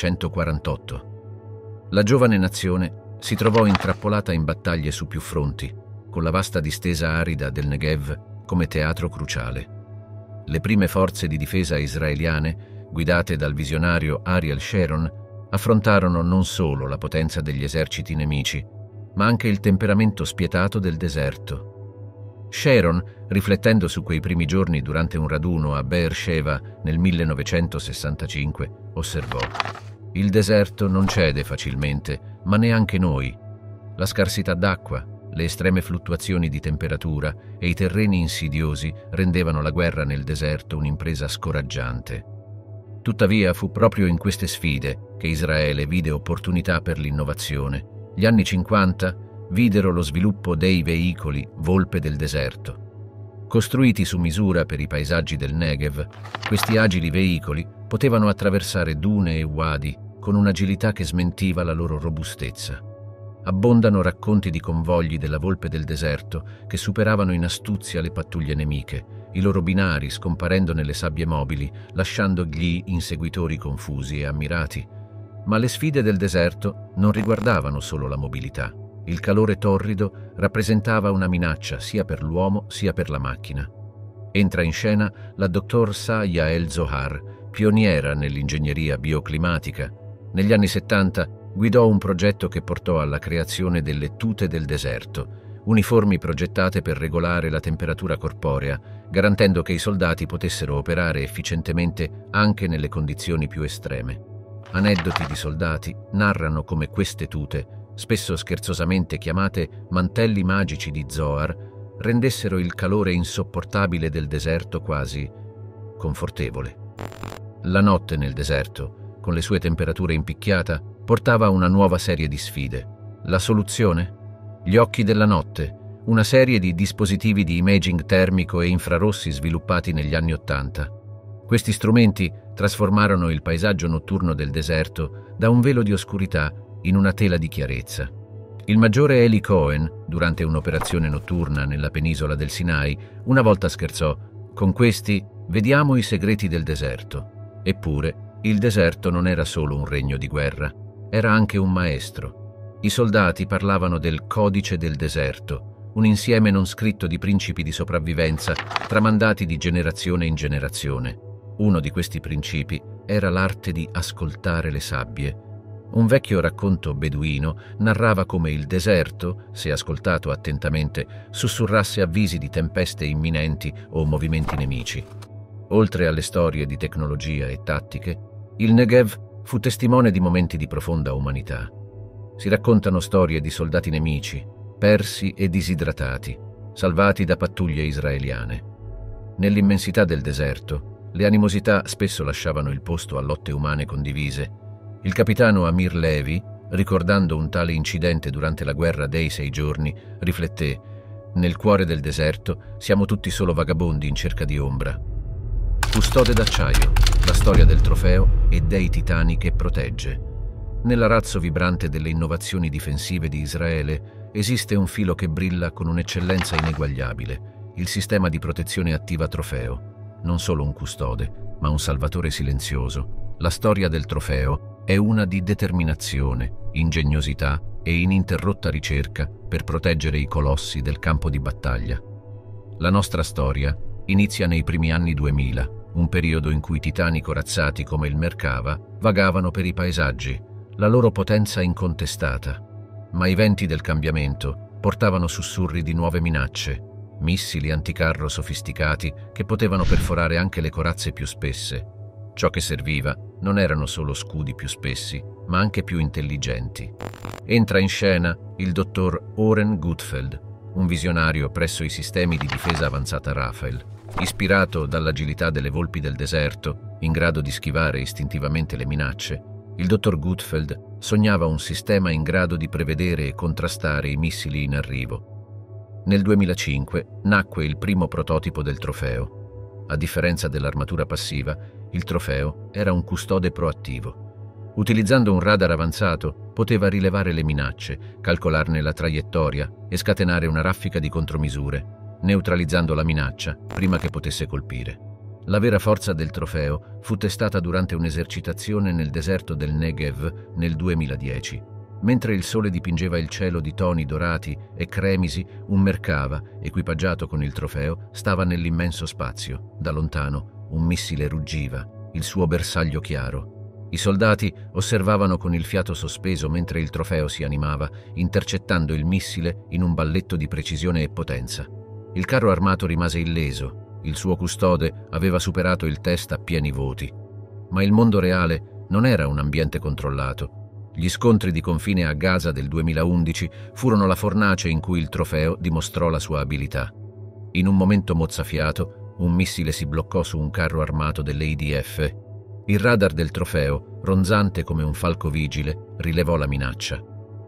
millenovecentoquarantotto. La giovane nazione si trovò intrappolata in battaglie su più fronti, con la vasta distesa arida del Negev come teatro cruciale. Le prime forze di difesa israeliane, guidate dal visionario Ariel Sharon, affrontarono non solo la potenza degli eserciti nemici, ma anche il temperamento spietato del deserto. Sharon, riflettendo su quei primi giorni durante un raduno a Beersheva nel millenovecentosessantacinque, osservò: «Il deserto non cede facilmente, ma neanche noi. La scarsità d'acqua, le estreme fluttuazioni di temperatura e i terreni insidiosi rendevano la guerra nel deserto un'impresa scoraggiante. Tuttavia fu proprio in queste sfide che Israele vide opportunità per l'innovazione. Gli anni cinquanta videro lo sviluppo dei veicoli Volpe del deserto. Costruiti su misura per i paesaggi del Negev, questi agili veicoli potevano attraversare dune e wadi con un'agilità che smentiva la loro robustezza. Abbondano racconti di convogli della Volpe del deserto che superavano in astuzia le pattuglie nemiche, i loro binari scomparendo nelle sabbie mobili, lasciando gli inseguitori confusi e ammirati. Ma le sfide del deserto non riguardavano solo la mobilità. Il calore torrido rappresentava una minaccia sia per l'uomo sia per la macchina. Entra in scena la dottor Sa Yael Zohar, pioniera nell'ingegneria bioclimatica. Negli anni settanta guidò un progetto che portò alla creazione delle tute del deserto, uniformi progettate per regolare la temperatura corporea, garantendo che i soldati potessero operare efficientemente anche nelle condizioni più estreme. Aneddoti di soldati narrano come queste tute, spesso scherzosamente chiamate mantelli magici di Zohar, rendessero il calore insopportabile del deserto quasi confortevole. La notte nel deserto, con le sue temperature in picchiata, portava una nuova serie di sfide. La soluzione? Gli occhi della notte, una serie di dispositivi di imaging termico e infrarossi sviluppati negli anni Ottanta. Questi strumenti trasformarono il paesaggio notturno del deserto da un velo di oscurità in una tela di chiarezza. Il maggiore Eli Cohen, durante un'operazione notturna nella penisola del Sinai, una volta scherzò: «Con questi vediamo i segreti del deserto». Eppure, il deserto non era solo un regno di guerra, era anche un maestro. I soldati parlavano del codice del deserto, un insieme non scritto di principi di sopravvivenza tramandati di generazione in generazione. Uno di questi principi era l'arte di ascoltare le sabbie. Un vecchio racconto beduino narrava come il deserto, se ascoltato attentamente, sussurrasse avvisi di tempeste imminenti o movimenti nemici. Oltre alle storie di tecnologia e tattiche, il Negev fu testimone di momenti di profonda umanità. Si raccontano storie di soldati nemici, persi e disidratati, salvati da pattuglie israeliane. Nell'immensità del deserto, le animosità spesso lasciavano il posto a lotte umane condivise. Il capitano Amir Levi, ricordando un tale incidente durante la guerra dei sei giorni, rifletté: «Nel cuore del deserto siamo tutti solo vagabondi in cerca di ombra». Custode d'acciaio, la storia del trofeo e dei titani che protegge. Nell'arazzo vibrante delle innovazioni difensive di Israele esiste un filo che brilla con un'eccellenza ineguagliabile: il sistema di protezione attiva trofeo. Non solo un custode, ma un salvatore silenzioso. La storia del trofeo è una di determinazione, ingegnosità e ininterrotta ricerca per proteggere i colossi del campo di battaglia. La nostra storia inizia nei primi anni duemila, un periodo in cui titani corazzati come il Merkava vagavano per i paesaggi, la loro potenza incontestata. Ma i venti del cambiamento portavano sussurri di nuove minacce, missili anticarro sofisticati che potevano perforare anche le corazze più spesse. Ciò che serviva non erano solo scudi più spessi, ma anche più intelligenti. Entra in scena il dottor Oren Gutfeld, un visionario presso i sistemi di difesa avanzata Rafael. Ispirato dall'agilità delle volpi del deserto, in grado di schivare istintivamente le minacce, il dottor Gutfeld sognava un sistema in grado di prevedere e contrastare i missili in arrivo. Nel duemilacinque nacque il primo prototipo del trofeo. A differenza dell'armatura passiva, il trofeo era un custode proattivo. Utilizzando un radar avanzato, poteva rilevare le minacce, calcolarne la traiettoria e scatenare una raffica di contromisure, neutralizzando la minaccia prima che potesse colpire. La vera forza del trofeo fu testata durante un'esercitazione nel deserto del Negev nel duemiladieci. Mentre il sole dipingeva il cielo di toni dorati e cremisi, un Merkava, equipaggiato con il trofeo, stava nell'immenso spazio. Da lontano, un missile ruggiva, il suo bersaglio chiaro. I soldati osservavano con il fiato sospeso mentre il trofeo si animava, intercettando il missile in un balletto di precisione e potenza. Il carro armato rimase illeso, il suo custode aveva superato il test a pieni voti. Ma il mondo reale non era un ambiente controllato. Gli scontri di confine a Gaza del duemilaundici furono la fornace in cui il trofeo dimostrò la sua abilità. In un momento mozzafiato, un missile si bloccò su un carro armato dell'I D F. Il radar del trofeo, ronzante come un falco vigile, rilevò la minaccia.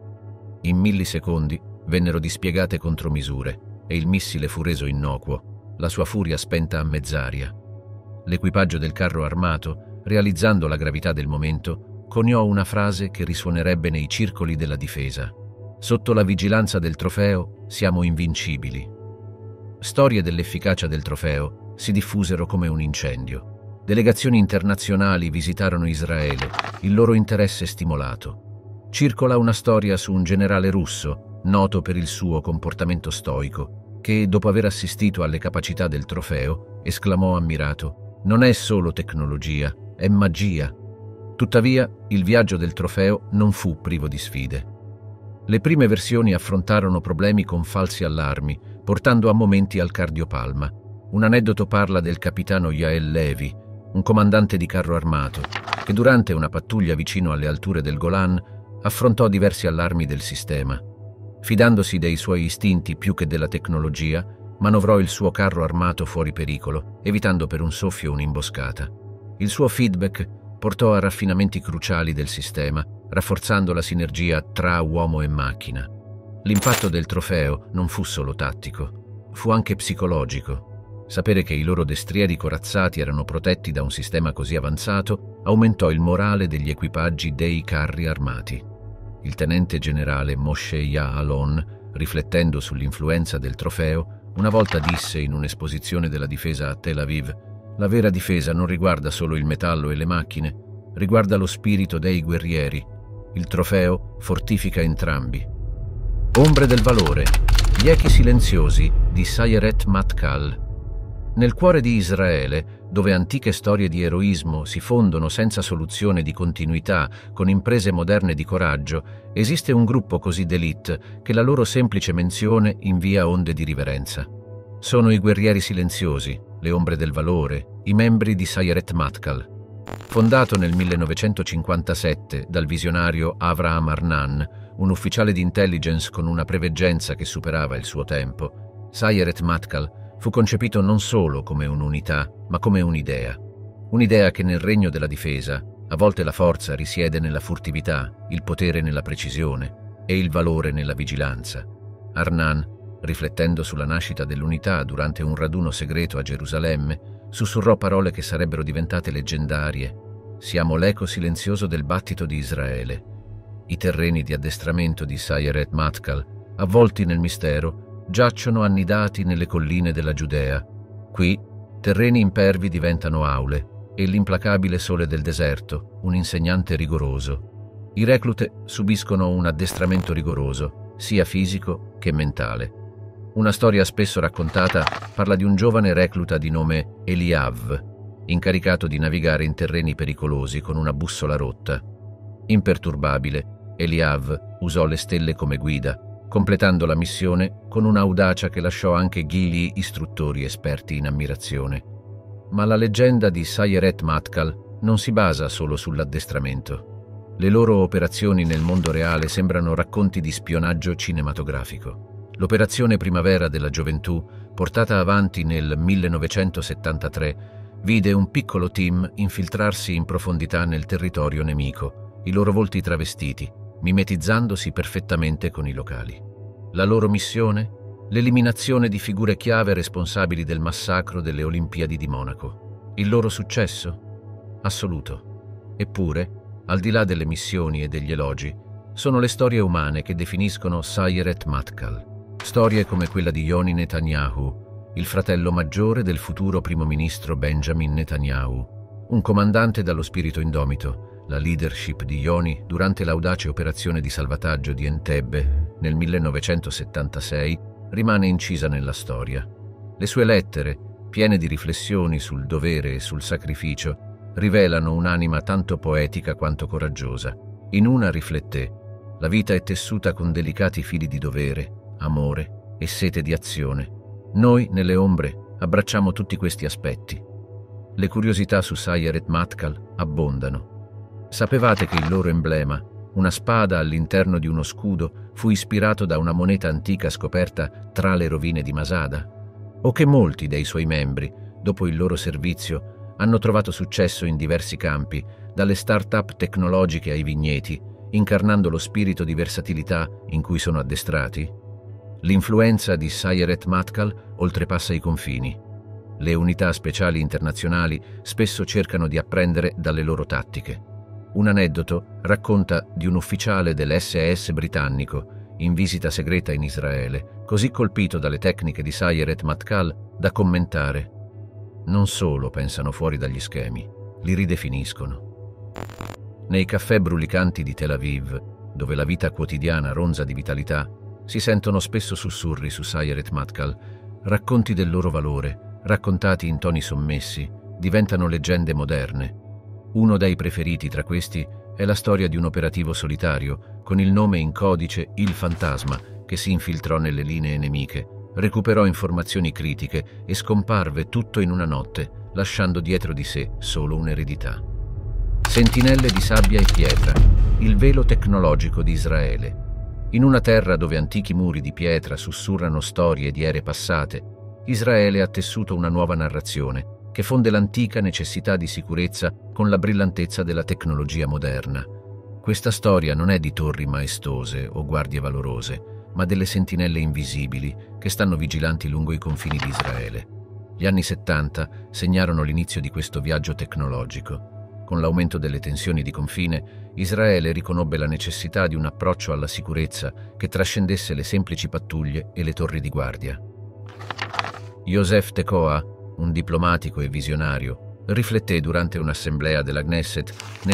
In millisecondi vennero dispiegate contromisure e il missile fu reso innocuo, la sua furia spenta a mezz'aria. L'equipaggio del carro armato, realizzando la gravità del momento, coniò una frase che risuonerebbe nei circoli della difesa: «Sotto la vigilanza del trofeo siamo invincibili». Storie dell'efficacia del trofeo si diffusero come un incendio. Delegazioni internazionali visitarono Israele, il loro interesse stimolato. Circola una storia su un generale russo, noto per il suo comportamento stoico, che, dopo aver assistito alle capacità del trofeo, esclamò ammirato: «Non è solo tecnologia, è magia». Tuttavia, il viaggio del trofeo non fu privo di sfide. Le prime versioni affrontarono problemi con falsi allarmi, portando a momenti al cardiopalma. Un aneddoto parla del capitano Yael Levi, un comandante di carro armato, che durante una pattuglia vicino alle alture del Golan affrontò diversi allarmi del sistema. Fidandosi dei suoi istinti più che della tecnologia, manovrò il suo carro armato fuori pericolo, evitando per un soffio un'imboscata. Il suo feedback portò a raffinamenti cruciali del sistema, rafforzando la sinergia tra uomo e macchina. L'impatto del trofeo non fu solo tattico, fu anche psicologico. Sapere che i loro destrieri corazzati erano protetti da un sistema così avanzato aumentò il morale degli equipaggi dei carri armati. Il tenente generale Moshe Ya'alon, riflettendo sull'influenza del trofeo, una volta disse in un'esposizione della difesa a Tel Aviv: «La vera difesa non riguarda solo il metallo e le macchine, riguarda lo spirito dei guerrieri. Il trofeo fortifica entrambi». Ombre del valore, gli echi silenziosi di Sayeret Matkal. Nel cuore di Israele, dove antiche storie di eroismo si fondono senza soluzione di continuità con imprese moderne di coraggio, esiste un gruppo così d'élite che la loro semplice menzione invia onde di riverenza. Sono i guerrieri silenziosi, le ombre del valore, i membri di Sayeret Matkal. Fondato nel millenovecentocinquantasette dal visionario Avraham Arnan, un ufficiale di intelligence con una preveggenza che superava il suo tempo, Sayeret Matkal fu concepito non solo come un'unità, ma come un'idea. Un'idea che nel regno della difesa, a volte la forza risiede nella furtività, il potere nella precisione e il valore nella vigilanza. Arnan, riflettendo sulla nascita dell'unità durante un raduno segreto a Gerusalemme, sussurrò parole che sarebbero diventate leggendarie. «Siamo l'eco silenzioso del battito di Israele». I terreni di addestramento di Sayeret Matkal, avvolti nel mistero, giacciono annidati nelle colline della Giudea. Qui, terreni impervi diventano aule e l'implacabile sole del deserto, un insegnante rigoroso. I reclute subiscono un addestramento rigoroso, sia fisico che mentale. Una storia spesso raccontata parla di un giovane recluta di nome Eliav, incaricato di navigare in terreni pericolosi con una bussola rotta. Imperturbabile, Eliav usò le stelle come guida, completando la missione con un'audacia che lasciò anche gli istruttori esperti in ammirazione. Ma la leggenda di Sayeret Matkal non si basa solo sull'addestramento. Le loro operazioni nel mondo reale sembrano racconti di spionaggio cinematografico. L'operazione Primavera della Gioventù, portata avanti nel millenovecentosettantatré, vide un piccolo team infiltrarsi in profondità nel territorio nemico, i loro volti travestiti, mimetizzandosi perfettamente con i locali. La loro missione? L'eliminazione di figure chiave responsabili del massacro delle Olimpiadi di Monaco. Il loro successo? Assoluto. Eppure, al di là delle missioni e degli elogi, sono le storie umane che definiscono Sayeret Matkal. Storie come quella di Yoni Netanyahu, il fratello maggiore del futuro primo ministro Benjamin Netanyahu, un comandante dallo spirito indomito. La leadership di Yoni durante l'audace operazione di salvataggio di Entebbe nel millenovecentosettantasei rimane incisa nella storia. Le sue lettere, piene di riflessioni sul dovere e sul sacrificio, rivelano un'anima tanto poetica quanto coraggiosa. In una rifletté: la vita è tessuta con delicati fili di dovere, amore e sete di azione. Noi, nelle ombre, abbracciamo tutti questi aspetti. Le curiosità su Sayeret Matkal abbondano. Sapevate che il loro emblema, una spada all'interno di uno scudo, fu ispirato da una moneta antica scoperta tra le rovine di Masada? O che molti dei suoi membri, dopo il loro servizio, hanno trovato successo in diversi campi, dalle start-up tecnologiche ai vigneti, incarnando lo spirito di versatilità in cui sono addestrati? L'influenza di Sayeret Matkal oltrepassa i confini. Le unità speciali internazionali spesso cercano di apprendere dalle loro tattiche. Un aneddoto racconta di un ufficiale dell'esse esse britannico in visita segreta in Israele, così colpito dalle tecniche di Sayeret Matkal da commentare: «Non solo pensano fuori dagli schemi, li ridefiniscono». Nei caffè brulicanti di Tel Aviv, dove la vita quotidiana ronza di vitalità, si sentono spesso sussurri su Sayeret Matkal, racconti del loro valore, raccontati in toni sommessi, diventano leggende moderne. Uno dei preferiti tra questi è la storia di un operativo solitario, con il nome in codice Il Fantasma, che si infiltrò nelle linee nemiche, recuperò informazioni critiche e scomparve tutto in una notte, lasciando dietro di sé solo un'eredità. Sentinelle di sabbia e pietra, il velo tecnologico di Israele. In una terra dove antichi muri di pietra sussurrano storie di ere passate, Israele ha tessuto una nuova narrazione che fonde l'antica necessità di sicurezza con la brillantezza della tecnologia moderna. Questa storia non è di torri maestose o guardie valorose, ma delle sentinelle invisibili che stanno vigilanti lungo i confini di Israele. Gli anni settanta segnarono l'inizio di questo viaggio tecnologico. Con l'aumento delle tensioni di confine, Israele riconobbe la necessità di un approccio alla sicurezza che trascendesse le semplici pattuglie e le torri di guardia. Yosef Tekoa, un diplomatico e visionario, rifletté durante un'assemblea della Knesset nel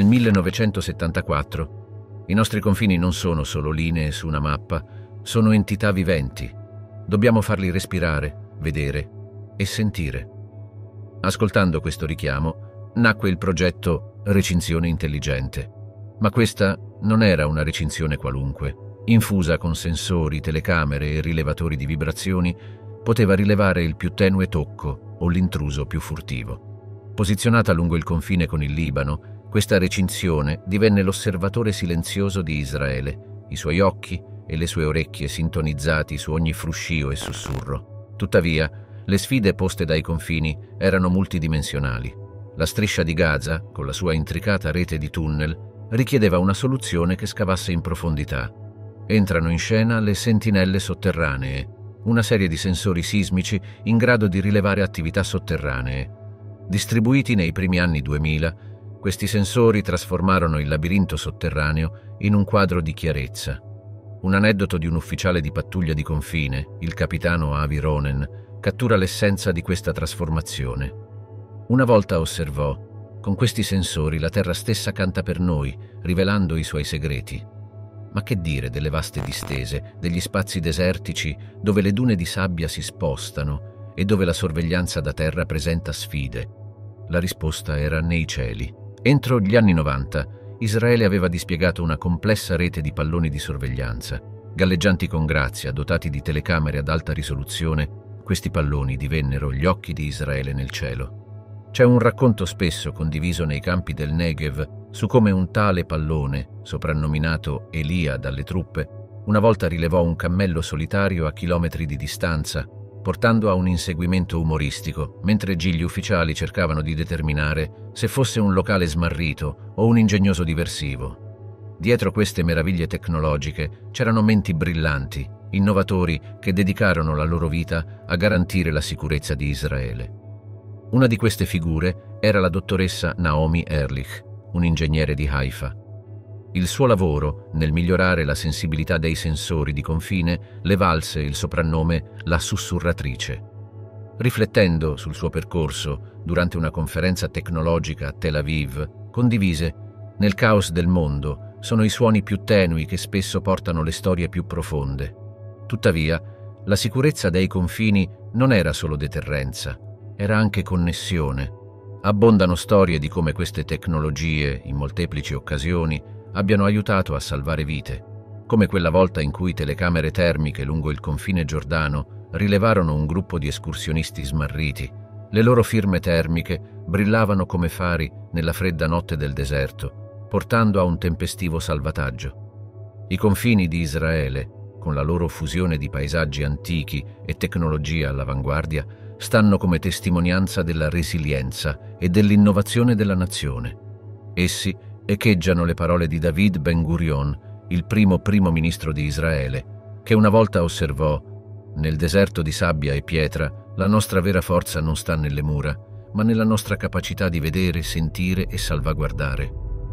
millenovecentosettantaquattro: i nostri confini non sono solo linee su una mappa, sono entità viventi. Dobbiamo farli respirare, vedere e sentire. Ascoltando questo richiamo, nacque il progetto Recinzione Intelligente. Ma questa non era una recinzione qualunque. Infusa con sensori, telecamere e rilevatori di vibrazioni, poteva rilevare il più tenue tocco o l'intruso più furtivo. Posizionata lungo il confine con il Libano, questa recinzione divenne l'osservatore silenzioso di Israele, i suoi occhi e le sue orecchie sintonizzati su ogni fruscio e sussurro. Tuttavia, le sfide poste dai confini erano multidimensionali. La striscia di Gaza, con la sua intricata rete di tunnel, richiedeva una soluzione che scavasse in profondità. Entrano in scena le sentinelle sotterranee, una serie di sensori sismici in grado di rilevare attività sotterranee. Distribuiti nei primi anni duemila, questi sensori trasformarono il labirinto sotterraneo in un quadro di chiarezza. Un aneddoto di un ufficiale di pattuglia di confine, il capitano Avi Ronen, cattura l'essenza di questa trasformazione. Una volta osservò: con questi sensori la terra stessa canta per noi, rivelando i suoi segreti. Ma che dire delle vaste distese, degli spazi desertici dove le dune di sabbia si spostano e dove la sorveglianza da terra presenta sfide? La risposta era nei cieli. Entro gli anni novanta, Israele aveva dispiegato una complessa rete di palloni di sorveglianza. Galleggianti con grazia, dotati di telecamere ad alta risoluzione, questi palloni divennero gli occhi di Israele nel cielo. C'è un racconto spesso condiviso nei campi del Negev su come un tale pallone, soprannominato Elia dalle truppe, una volta rilevò un cammello solitario a chilometri di distanza, portando a un inseguimento umoristico, mentre gli ufficiali cercavano di determinare se fosse un locale smarrito o un ingegnoso diversivo. Dietro queste meraviglie tecnologiche c'erano menti brillanti, innovatori che dedicarono la loro vita a garantire la sicurezza di Israele. Una di queste figure era la dottoressa Naomi Ehrlich, un ingegnere di Haifa. Il suo lavoro, nel migliorare la sensibilità dei sensori di confine, le valse il soprannome la sussurratrice. Riflettendo sul suo percorso durante una conferenza tecnologica a Tel Aviv, condivise: nel caos del mondo sono i suoni più tenui che spesso portano le storie più profonde. Tuttavia, la sicurezza dei confini non era solo deterrenza, era anche connessione. Abbondano storie di come queste tecnologie, in molteplici occasioni, abbiano aiutato a salvare vite, come quella volta in cui telecamere termiche lungo il confine giordano rilevarono un gruppo di escursionisti smarriti. Le loro firme termiche brillavano come fari nella fredda notte del deserto, portando a un tempestivo salvataggio. I confini di Israele, con la loro fusione di paesaggi antichi e tecnologia all'avanguardia, stanno come testimonianza della resilienza e dell'innovazione della nazione. Essi echeggiano le parole di David Ben Gurion, il primo primo ministro di Israele, che una volta osservò: nel deserto di sabbia e pietra la nostra vera forza non sta nelle mura, ma nella nostra capacità di vedere, sentire e salvaguardare.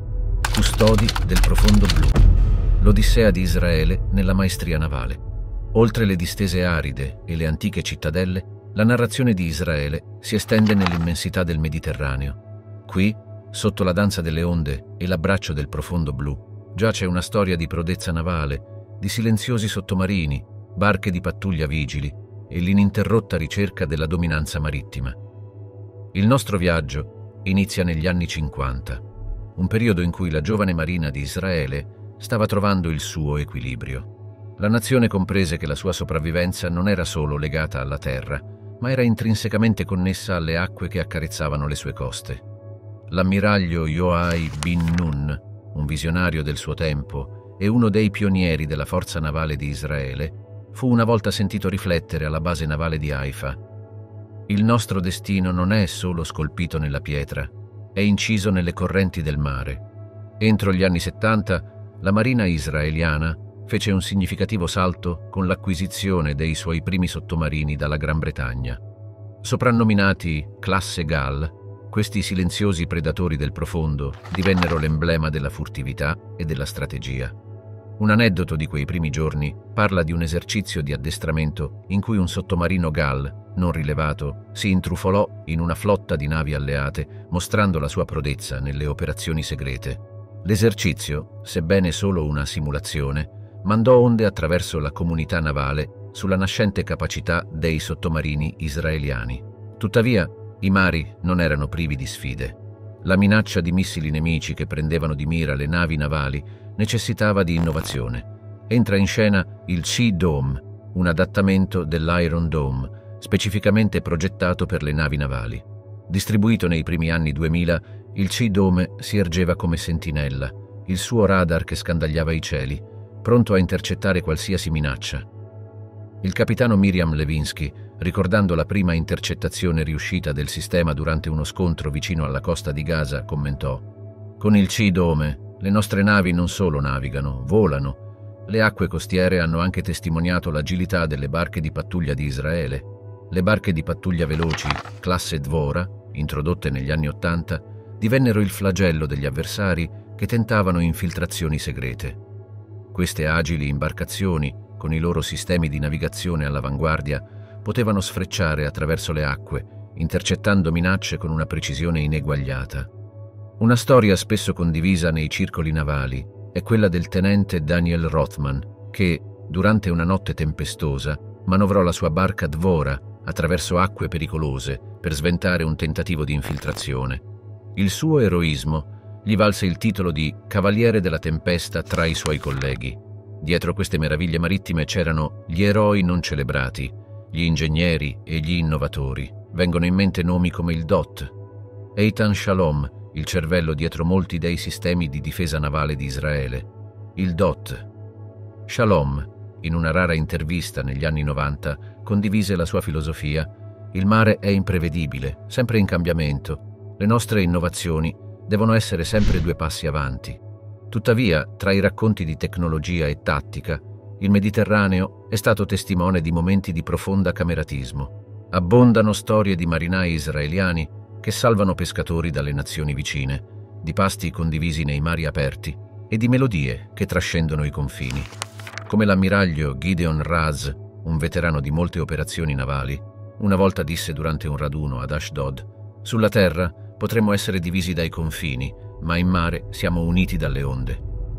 Custodi del profondo blu. L'Odissea di Israele nella maestria navale. Oltre le distese aride e le antiche cittadelle, la narrazione di Israele si estende nell'immensità del Mediterraneo. Qui, sotto la danza delle onde e l'abbraccio del profondo blu, giace una storia di prodezza navale, di silenziosi sottomarini, barche di pattuglia vigili e l'ininterrotta ricerca della dominanza marittima. Il nostro viaggio inizia negli anni cinquanta, un periodo in cui la giovane marina di Israele stava trovando il suo equilibrio. La nazione comprese che la sua sopravvivenza non era solo legata alla terra, ma era intrinsecamente connessa alle acque che accarezzavano le sue coste. L'ammiraglio Yoai bin Nun, un visionario del suo tempo e uno dei pionieri della forza navale di Israele, fu una volta sentito riflettere alla base navale di Haifa: Il nostro destino non è solo scolpito nella pietra, è inciso nelle correnti del mare. Entro gli anni settanta, la Marina israeliana fece un significativo salto con l'acquisizione dei suoi primi sottomarini dalla Gran Bretagna. Soprannominati Classe Gal, questi silenziosi predatori del profondo divennero l'emblema della furtività e della strategia. Un aneddoto di quei primi giorni parla di un esercizio di addestramento in cui un sottomarino Gal, non rilevato, si intrufolò in una flotta di navi alleate, mostrando la sua prodezza nelle operazioni segrete. L'esercizio, sebbene solo una simulazione, mandò onde attraverso la comunità navale sulla nascente capacità dei sottomarini israeliani. Tuttavia, i mari non erano privi di sfide. La minaccia di missili nemici che prendevano di mira le navi navali necessitava di innovazione. Entra in scena il Sea Dome, un adattamento dell'Iron Dome, specificamente progettato per le navi navali. Distribuito nei primi anni duemila, il Sea Dome si ergeva come sentinella, il suo radar che scandagliava i cieli, pronto a intercettare qualsiasi minaccia. Il capitano Miriam Levinsky, ricordando la prima intercettazione riuscita del sistema durante uno scontro vicino alla costa di Gaza, commentò: «Con il Sea Dome le nostre navi non solo navigano, volano. Le acque costiere hanno anche testimoniato l'agilità delle barche di pattuglia di Israele. Le barche di pattuglia veloci, classe Dvora, introdotte negli anni Ottanta, divennero il flagello degli avversari che tentavano infiltrazioni segrete. Queste agili imbarcazioni, con i loro sistemi di navigazione all'avanguardia, potevano sfrecciare attraverso le acque, intercettando minacce con una precisione ineguagliata. Una storia spesso condivisa nei circoli navali è quella del tenente Daniel Rothman, che, durante una notte tempestosa, manovrò la sua barca Dvora attraverso acque pericolose per sventare un tentativo di infiltrazione. Il suo eroismo gli valse il titolo di Cavaliere della Tempesta tra i suoi colleghi. Dietro queste meraviglie marittime c'erano gli eroi non celebrati, gli ingegneri e gli innovatori. Vengono in mente nomi come il D O T, Eitan Shalom, il cervello dietro molti dei sistemi di difesa navale di Israele. Il D O T. Shalom, in una rara intervista negli anni novanta, condivise la sua filosofia: il mare è imprevedibile, sempre in cambiamento. Le nostre innovazioni devono essere sempre due passi avanti. Tuttavia, tra i racconti di tecnologia e tattica, il Mediterraneo è stato testimone di momenti di profonda cameratismo. Abbondano storie di marinai israeliani che salvano pescatori dalle nazioni vicine, di pasti condivisi nei mari aperti e di melodie che trascendono i confini. Come l'ammiraglio Gideon Raz, un veterano di molte operazioni navali, una volta disse durante un raduno ad Ashdod: «Sulla terra potremmo essere divisi dai confini, ma in mare siamo uniti dalle onde».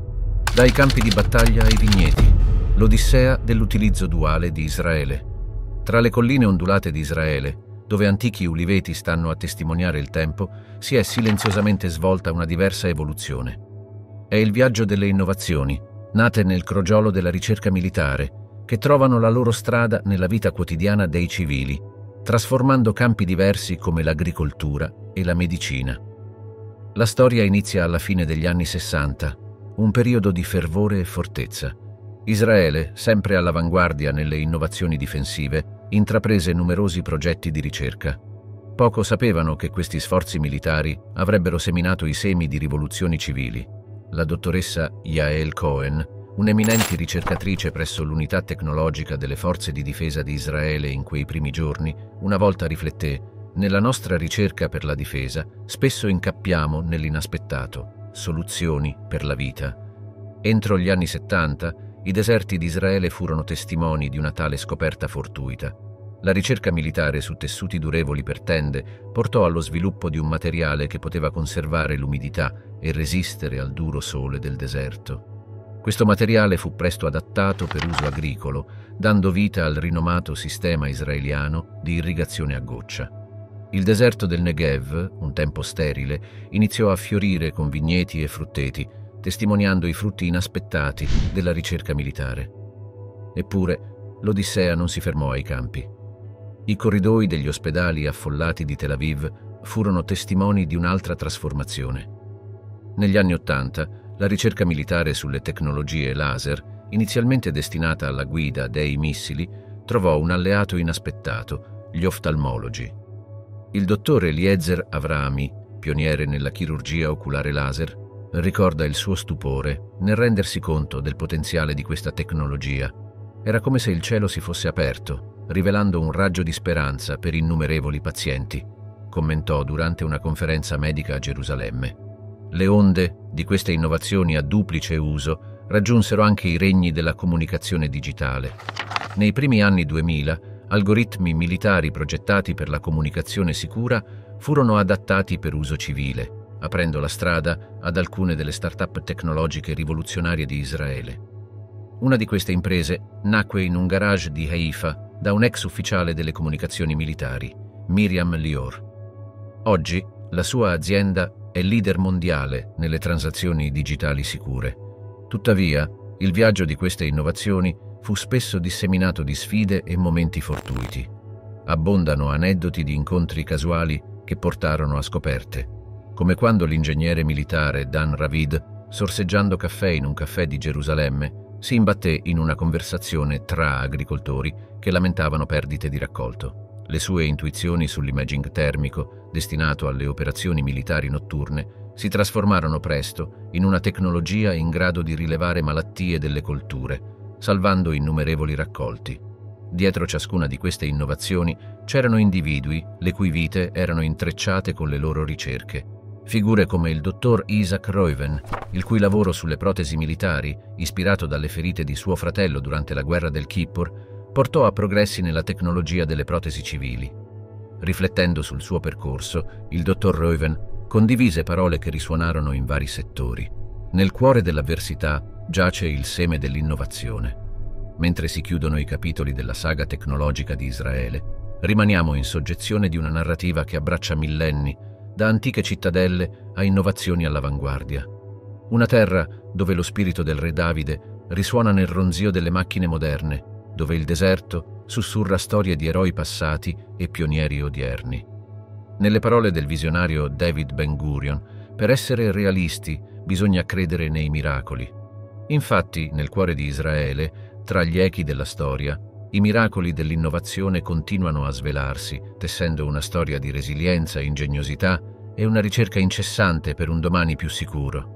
Dai campi di battaglia ai vigneti, l'odissea dell'utilizzo duale di Israele. Tra le colline ondulate di Israele, dove antichi uliveti stanno a testimoniare il tempo, si è silenziosamente svolta una diversa evoluzione. È il viaggio delle innovazioni, nate nel crogiolo della ricerca militare, che trovano la loro strada nella vita quotidiana dei civili, trasformando campi diversi come l'agricoltura e la medicina. La storia inizia alla fine degli anni sessanta, un periodo di fervore e fortezza. Israele, sempre all'avanguardia nelle innovazioni difensive, intraprese numerosi progetti di ricerca. Poco sapevano che questi sforzi militari avrebbero seminato i semi di rivoluzioni civili. La dottoressa Yael Cohen, un'eminente ricercatrice presso l'unità tecnologica delle forze di difesa di Israele in quei primi giorni, una volta rifletté: nella nostra ricerca per la difesa spesso incappiamo nell'inaspettato, soluzioni per la vita. Entro gli anni settanta, i deserti di Israele furono testimoni di una tale scoperta fortuita. La ricerca militare su tessuti durevoli per tende portò allo sviluppo di un materiale che poteva conservare l'umidità e resistere al duro sole del deserto. Questo materiale fu presto adattato per uso agricolo, dando vita al rinomato sistema israeliano di irrigazione a goccia. Il deserto del Negev, un tempo sterile, iniziò a fiorire con vigneti e frutteti, testimoniando i frutti inaspettati della ricerca militare. Eppure, l'Odissea non si fermò ai campi. I corridoi degli ospedali affollati di Tel Aviv furono testimoni di un'altra trasformazione. Negli anni Ottanta, la ricerca militare sulle tecnologie laser, inizialmente destinata alla guida dei missili, trovò un alleato inaspettato: gli oftalmologi. Il dottor Eliezer Avrami, pioniere nella chirurgia oculare laser, ricorda il suo stupore nel rendersi conto del potenziale di questa tecnologia. Era come se il cielo si fosse aperto, rivelando un raggio di speranza per innumerevoli pazienti, commentò durante una conferenza medica a Gerusalemme. Le onde di queste innovazioni a duplice uso raggiunsero anche i regni della comunicazione digitale. Nei primi anni duemila, algoritmi militari progettati per la comunicazione sicura furono adattati per uso civile, aprendo la strada ad alcune delle start-up tecnologiche rivoluzionarie di Israele. Una di queste imprese nacque in un garage di Haifa da un ex ufficiale delle comunicazioni militari, Miriam Lior. Oggi la sua azienda è leader mondiale nelle transazioni digitali sicure. Tuttavia, il viaggio di queste innovazioni fu spesso disseminato di sfide e momenti fortuiti. Abbondano aneddoti di incontri casuali che portarono a scoperte, come quando l'ingegnere militare Dan Ravid, sorseggiando caffè in un caffè di Gerusalemme, si imbatté in una conversazione tra agricoltori che lamentavano perdite di raccolto. Le sue intuizioni sull'imaging termico, destinato alle operazioni militari notturne, si trasformarono presto in una tecnologia in grado di rilevare malattie delle colture, salvando innumerevoli raccolti. Dietro ciascuna di queste innovazioni c'erano individui le cui vite erano intrecciate con le loro ricerche. Figure come il dottor Isaac Reuven, il cui lavoro sulle protesi militari, ispirato dalle ferite di suo fratello durante la guerra del Kippur, portò a progressi nella tecnologia delle protesi civili. Riflettendo sul suo percorso, il dottor Reuven condivise parole che risuonarono in vari settori. Nel cuore dell'avversità giace il seme dell'innovazione. Mentre si chiudono i capitoli della saga tecnologica di Israele, rimaniamo in soggezione di una narrativa che abbraccia millenni, da antiche cittadelle a innovazioni all'avanguardia. Una terra dove lo spirito del re Davide risuona nel ronzio delle macchine moderne, dove il deserto sussurra storie di eroi passati e pionieri odierni. Nelle parole del visionario David Ben Gurion, per essere realisti bisogna credere nei miracoli. Infatti, nel cuore di Israele, tra gli echi della storia, i miracoli dell'innovazione continuano a svelarsi, tessendo una storia di resilienza, ingegnosità e una ricerca incessante per un domani più sicuro.